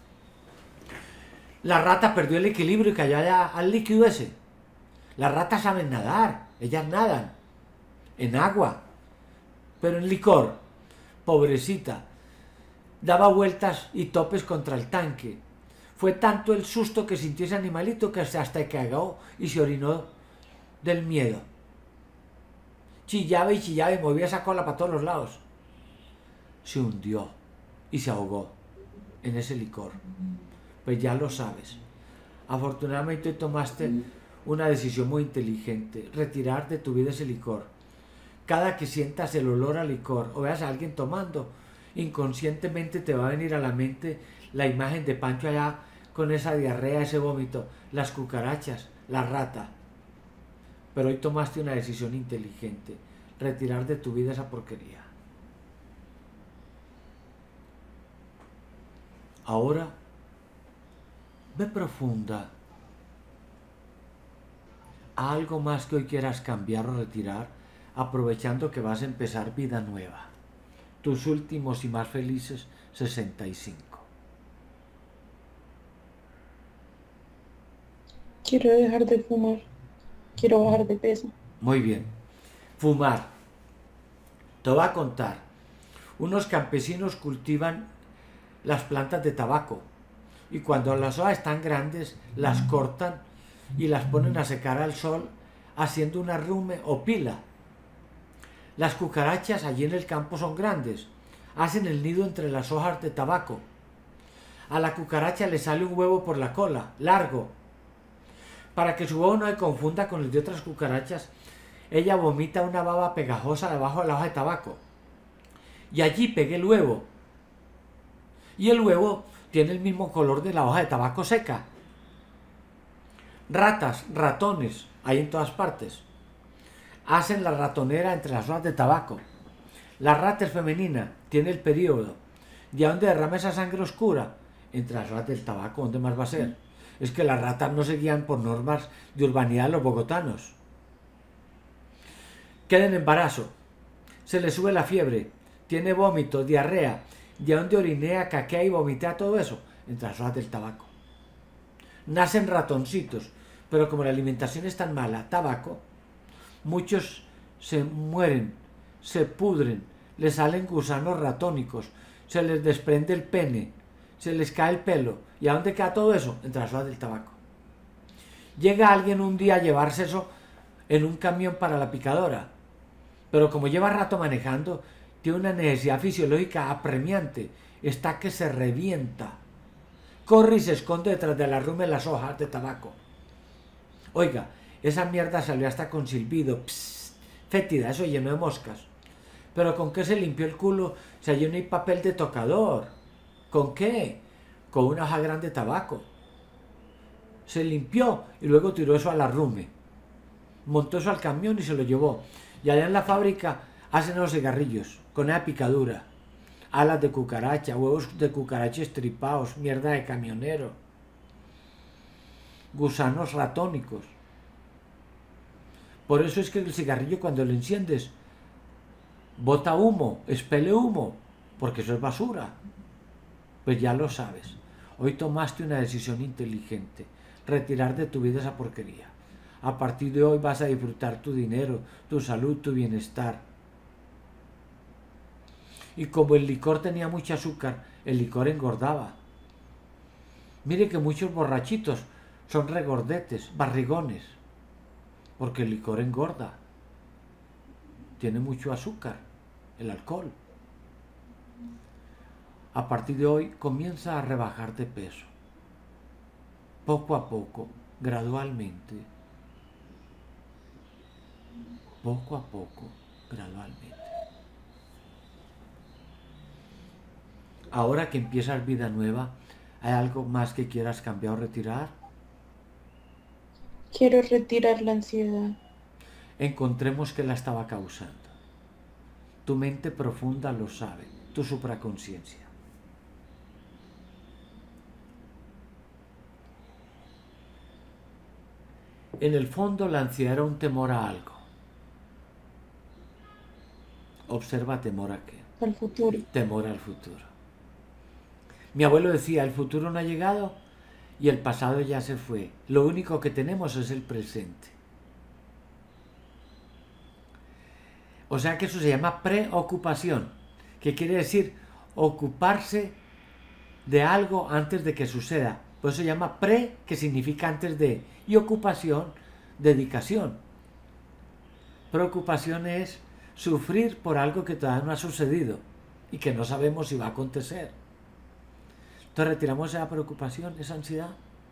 La rata perdió el equilibrio y cayó allá al líquido ese. Las ratas saben nadar, ellas nadan en agua, pero en licor, pobrecita, daba vueltas y topes contra el tanque. Fue tanto el susto que sintió ese animalito que hasta cagó y se orinó del miedo. Chillaba y movía esa cola para todos los lados. Se hundió y se ahogó en ese licor. Pues ya lo sabes. Afortunadamente tomaste una decisión muy inteligente, retirar de tu vida ese licor. Cada que sientas el olor a licor o veas a alguien tomando, inconscientemente te va a venir a la mente la imagen de Pancho allá con esa diarrea, ese vómito, las cucarachas, la rata. Pero hoy tomaste una decisión inteligente, retirar de tu vida esa porquería. Ahora, ve profunda a algo más que hoy quieras cambiar o retirar, aprovechando que vas a empezar vida nueva. Tus últimos y más felices 65. Quiero dejar de fumar. Quiero bajar de peso. Muy bien. Fumar. Te voy a contar. Unos campesinos cultivan las plantas de tabaco y cuando las hojas están grandes las cortan y las ponen a secar al sol haciendo una rume o pila. Las cucarachas allí en el campo son grandes, hacen el nido entre las hojas de tabaco. A la cucaracha le sale un huevo por la cola, largo. Para que su huevo no se confunda con el de otras cucarachas, ella vomita una baba pegajosa debajo de la hoja de tabaco. Y allí pega el huevo. Y el huevo tiene el mismo color de la hoja de tabaco seca. Ratas, ratones, hay en todas partes. Hacen la ratonera entre las hojas de tabaco. La rata es femenina, tiene el periodo. ¿Y a dónde derrama esa sangre oscura? Entre las hojas del tabaco, ¿dónde más va a ser? Es que las ratas no se guían por normas de urbanidad de los bogotanos. Queda en embarazo. se le sube la fiebre, tiene vómito, diarrea, de donde orinea, caquea y vomitea, todo eso, entre las hojas del tabaco. Nacen ratoncitos, pero como la alimentación es tan mala, tabaco, muchos se mueren, se pudren, les salen gusanos ratónicos, se les desprende el pene, se les cae el pelo. ¿Y a dónde queda todo eso? Entre las hojas del tabaco. Llega alguien un día a llevarse eso en un camión para la picadora, pero como lleva rato manejando, tiene una necesidad fisiológica apremiante, está que se revienta. Corre y se esconde detrás de la ruma de las hojas de tabaco. Oiga, esa mierda salió hasta con silbido, psst, fétida, eso lleno de moscas. Pero ¿con qué se limpió el culo? Se llenó el papel de tocador. ¿Con qué? Con una hoja grande de tabaco. Se limpió y luego tiró eso al arrume. Montó eso al camión y se lo llevó. Y allá en la fábrica hacen los cigarrillos con esa picadura. Alas de cucaracha, huevos de cucaracha estripados, mierda de camionero, gusanos ratónicos. Por eso es que el cigarrillo cuando lo enciendes bota humo, expele humo, porque eso es basura. Pues ya lo sabes. Hoy tomaste una decisión inteligente, retirar de tu vida esa porquería. A partir de hoy vas a disfrutar tu dinero, tu salud, tu bienestar. Y como el licor tenía mucho azúcar, el licor engordaba. Mire que muchos borrachitos son regordetes, barrigones, porque el licor engorda. Tiene mucho azúcar, el alcohol. A partir de hoy comienza a rebajar de peso. Poco a poco, gradualmente. Poco a poco, gradualmente. Ahora que empiezas vida nueva, ¿hay algo más que quieras cambiar o retirar? Quiero retirar la ansiedad. Encontremos qué la estaba causando. Tu mente profunda lo sabe, tu supraconciencia. En el fondo la ansiedad era un temor a algo. Observa temor a qué. Al futuro. Temor al futuro. Mi abuelo decía, el futuro no ha llegado y el pasado ya se fue. Lo único que tenemos es el presente. O sea que eso se llama preocupación, que quiere decir ocuparse de algo antes de que suceda. Por eso se llama pre, que significa antes de, y ocupación, dedicación. Preocupación es sufrir por algo que todavía no ha sucedido y que no sabemos si va a acontecer. Entonces retiramos esa preocupación, esa ansiedad.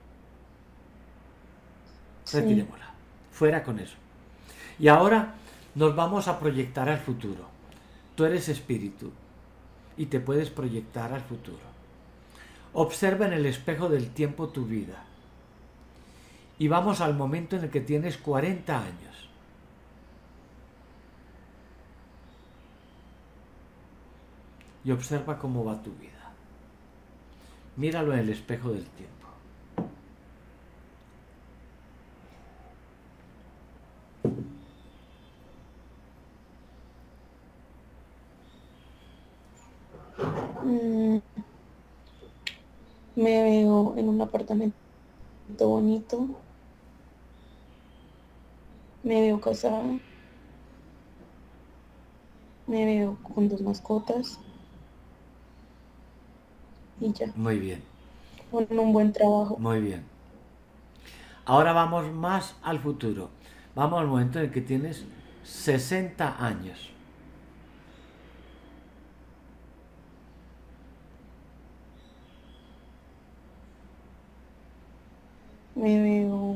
Sí. Retirémosla. Fuera con eso. Y ahora nos vamos a proyectar al futuro. Tú eres espíritu y te puedes proyectar al futuro. Observa en el espejo del tiempo tu vida. Y vamos al momento en el que tienes 40 años. Y observa cómo va tu vida. Míralo en el espejo del tiempo. Me veo en un apartamento bonito. Me veo casada. Me veo con 2 mascotas. Y ya. Muy bien, Con un buen trabajo. muy bien. Ahora vamos más al futuro. Vamos al momento en el que tienes 60 años. Me veo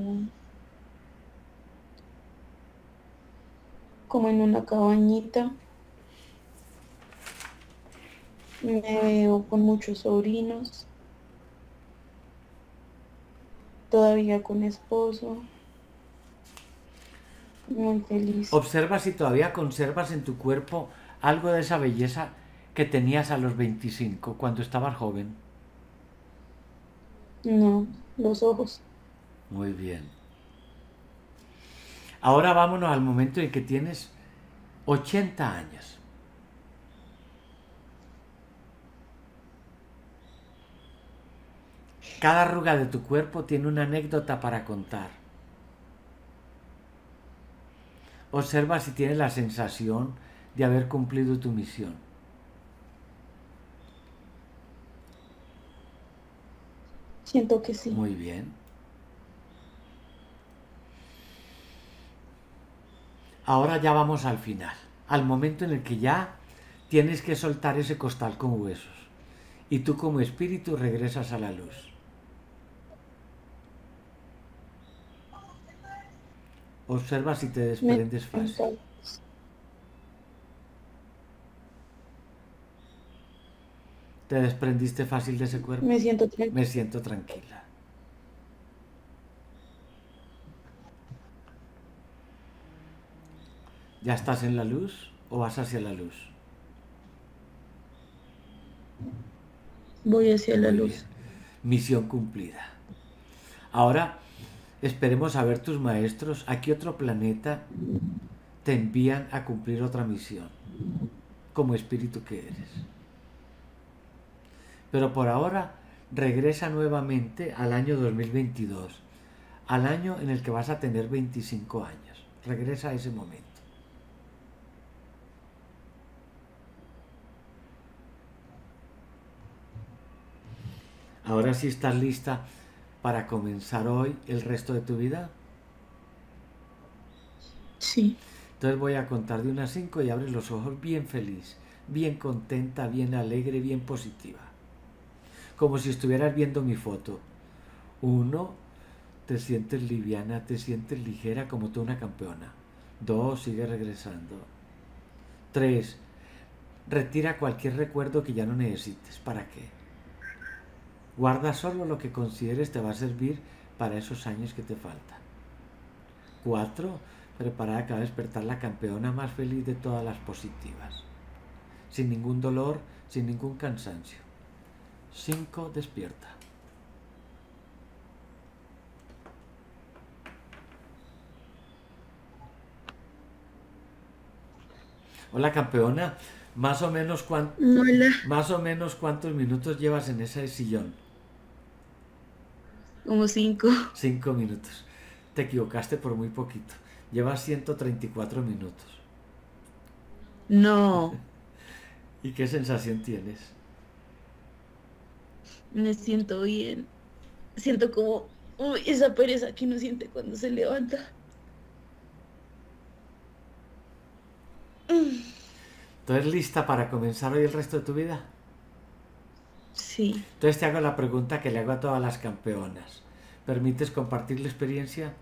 como en una cabañita. Me veo con muchos sobrinos. Todavía con esposo. Muy feliz. Observa si todavía conservas en tu cuerpo algo de esa belleza que tenías a los 25, cuando estabas joven. No, los ojos. Muy bien. Ahora vámonos al momento en que tienes 80 años. Cada arruga de tu cuerpo tiene una anécdota para contar. Observa si tienes la sensación de haber cumplido tu misión. Siento que sí. Muy bien. Ahora ya vamos al final, al momento en el que ya tienes que soltar ese costal con huesos y tú como espíritu regresas a la luz. Observa si te desprendes fácil. ¿Te desprendiste fácil de ese cuerpo? Me siento tranquila. Me siento tranquila. ¿Ya estás en la luz o vas hacia la luz? Voy hacia la Muy luz. bien. Misión cumplida. Ahora esperemos a ver tus maestros a qué otro planeta te envían a cumplir otra misión, como espíritu que eres. Pero por ahora regresa nuevamente al año 2022, al año en el que vas a tener 25 años. Regresa a ese momento. Ahora sí estás lista para comenzar hoy el resto de tu vida. Sí. Entonces voy a contar de 1 a 5 y abres los ojos bien feliz, bien contenta, bien alegre, bien positiva. Como si estuvieras viendo mi foto. 1, te sientes liviana, te sientes ligera como tú una campeona. 2, sigue regresando. 3, retira cualquier recuerdo que ya no necesites. ¿Para qué? Guarda solo lo que consideres te va a servir para esos años que te faltan. 4, preparada que va a despertar la campeona más feliz de todas las positivas. Sin ningún dolor, sin ningún cansancio. 5, despierta. Hola campeona, más o menos cuántos minutos llevas en ese sillón. Como 5. 5 minutos. Te equivocaste por muy poquito. Llevas 134 minutos. No. ¿Y qué sensación tienes? Me siento bien. Siento como esa pereza que uno siente cuando se levanta. ¿Tú lista para comenzar hoy el resto de tu vida? Sí. Entonces te hago la pregunta que le hago a todas las campeonas. ¿Permites compartir la experiencia?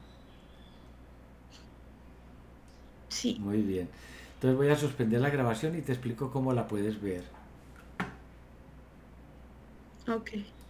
Sí. Muy bien. Entonces voy a suspender la grabación y te explico cómo la puedes ver. Ok.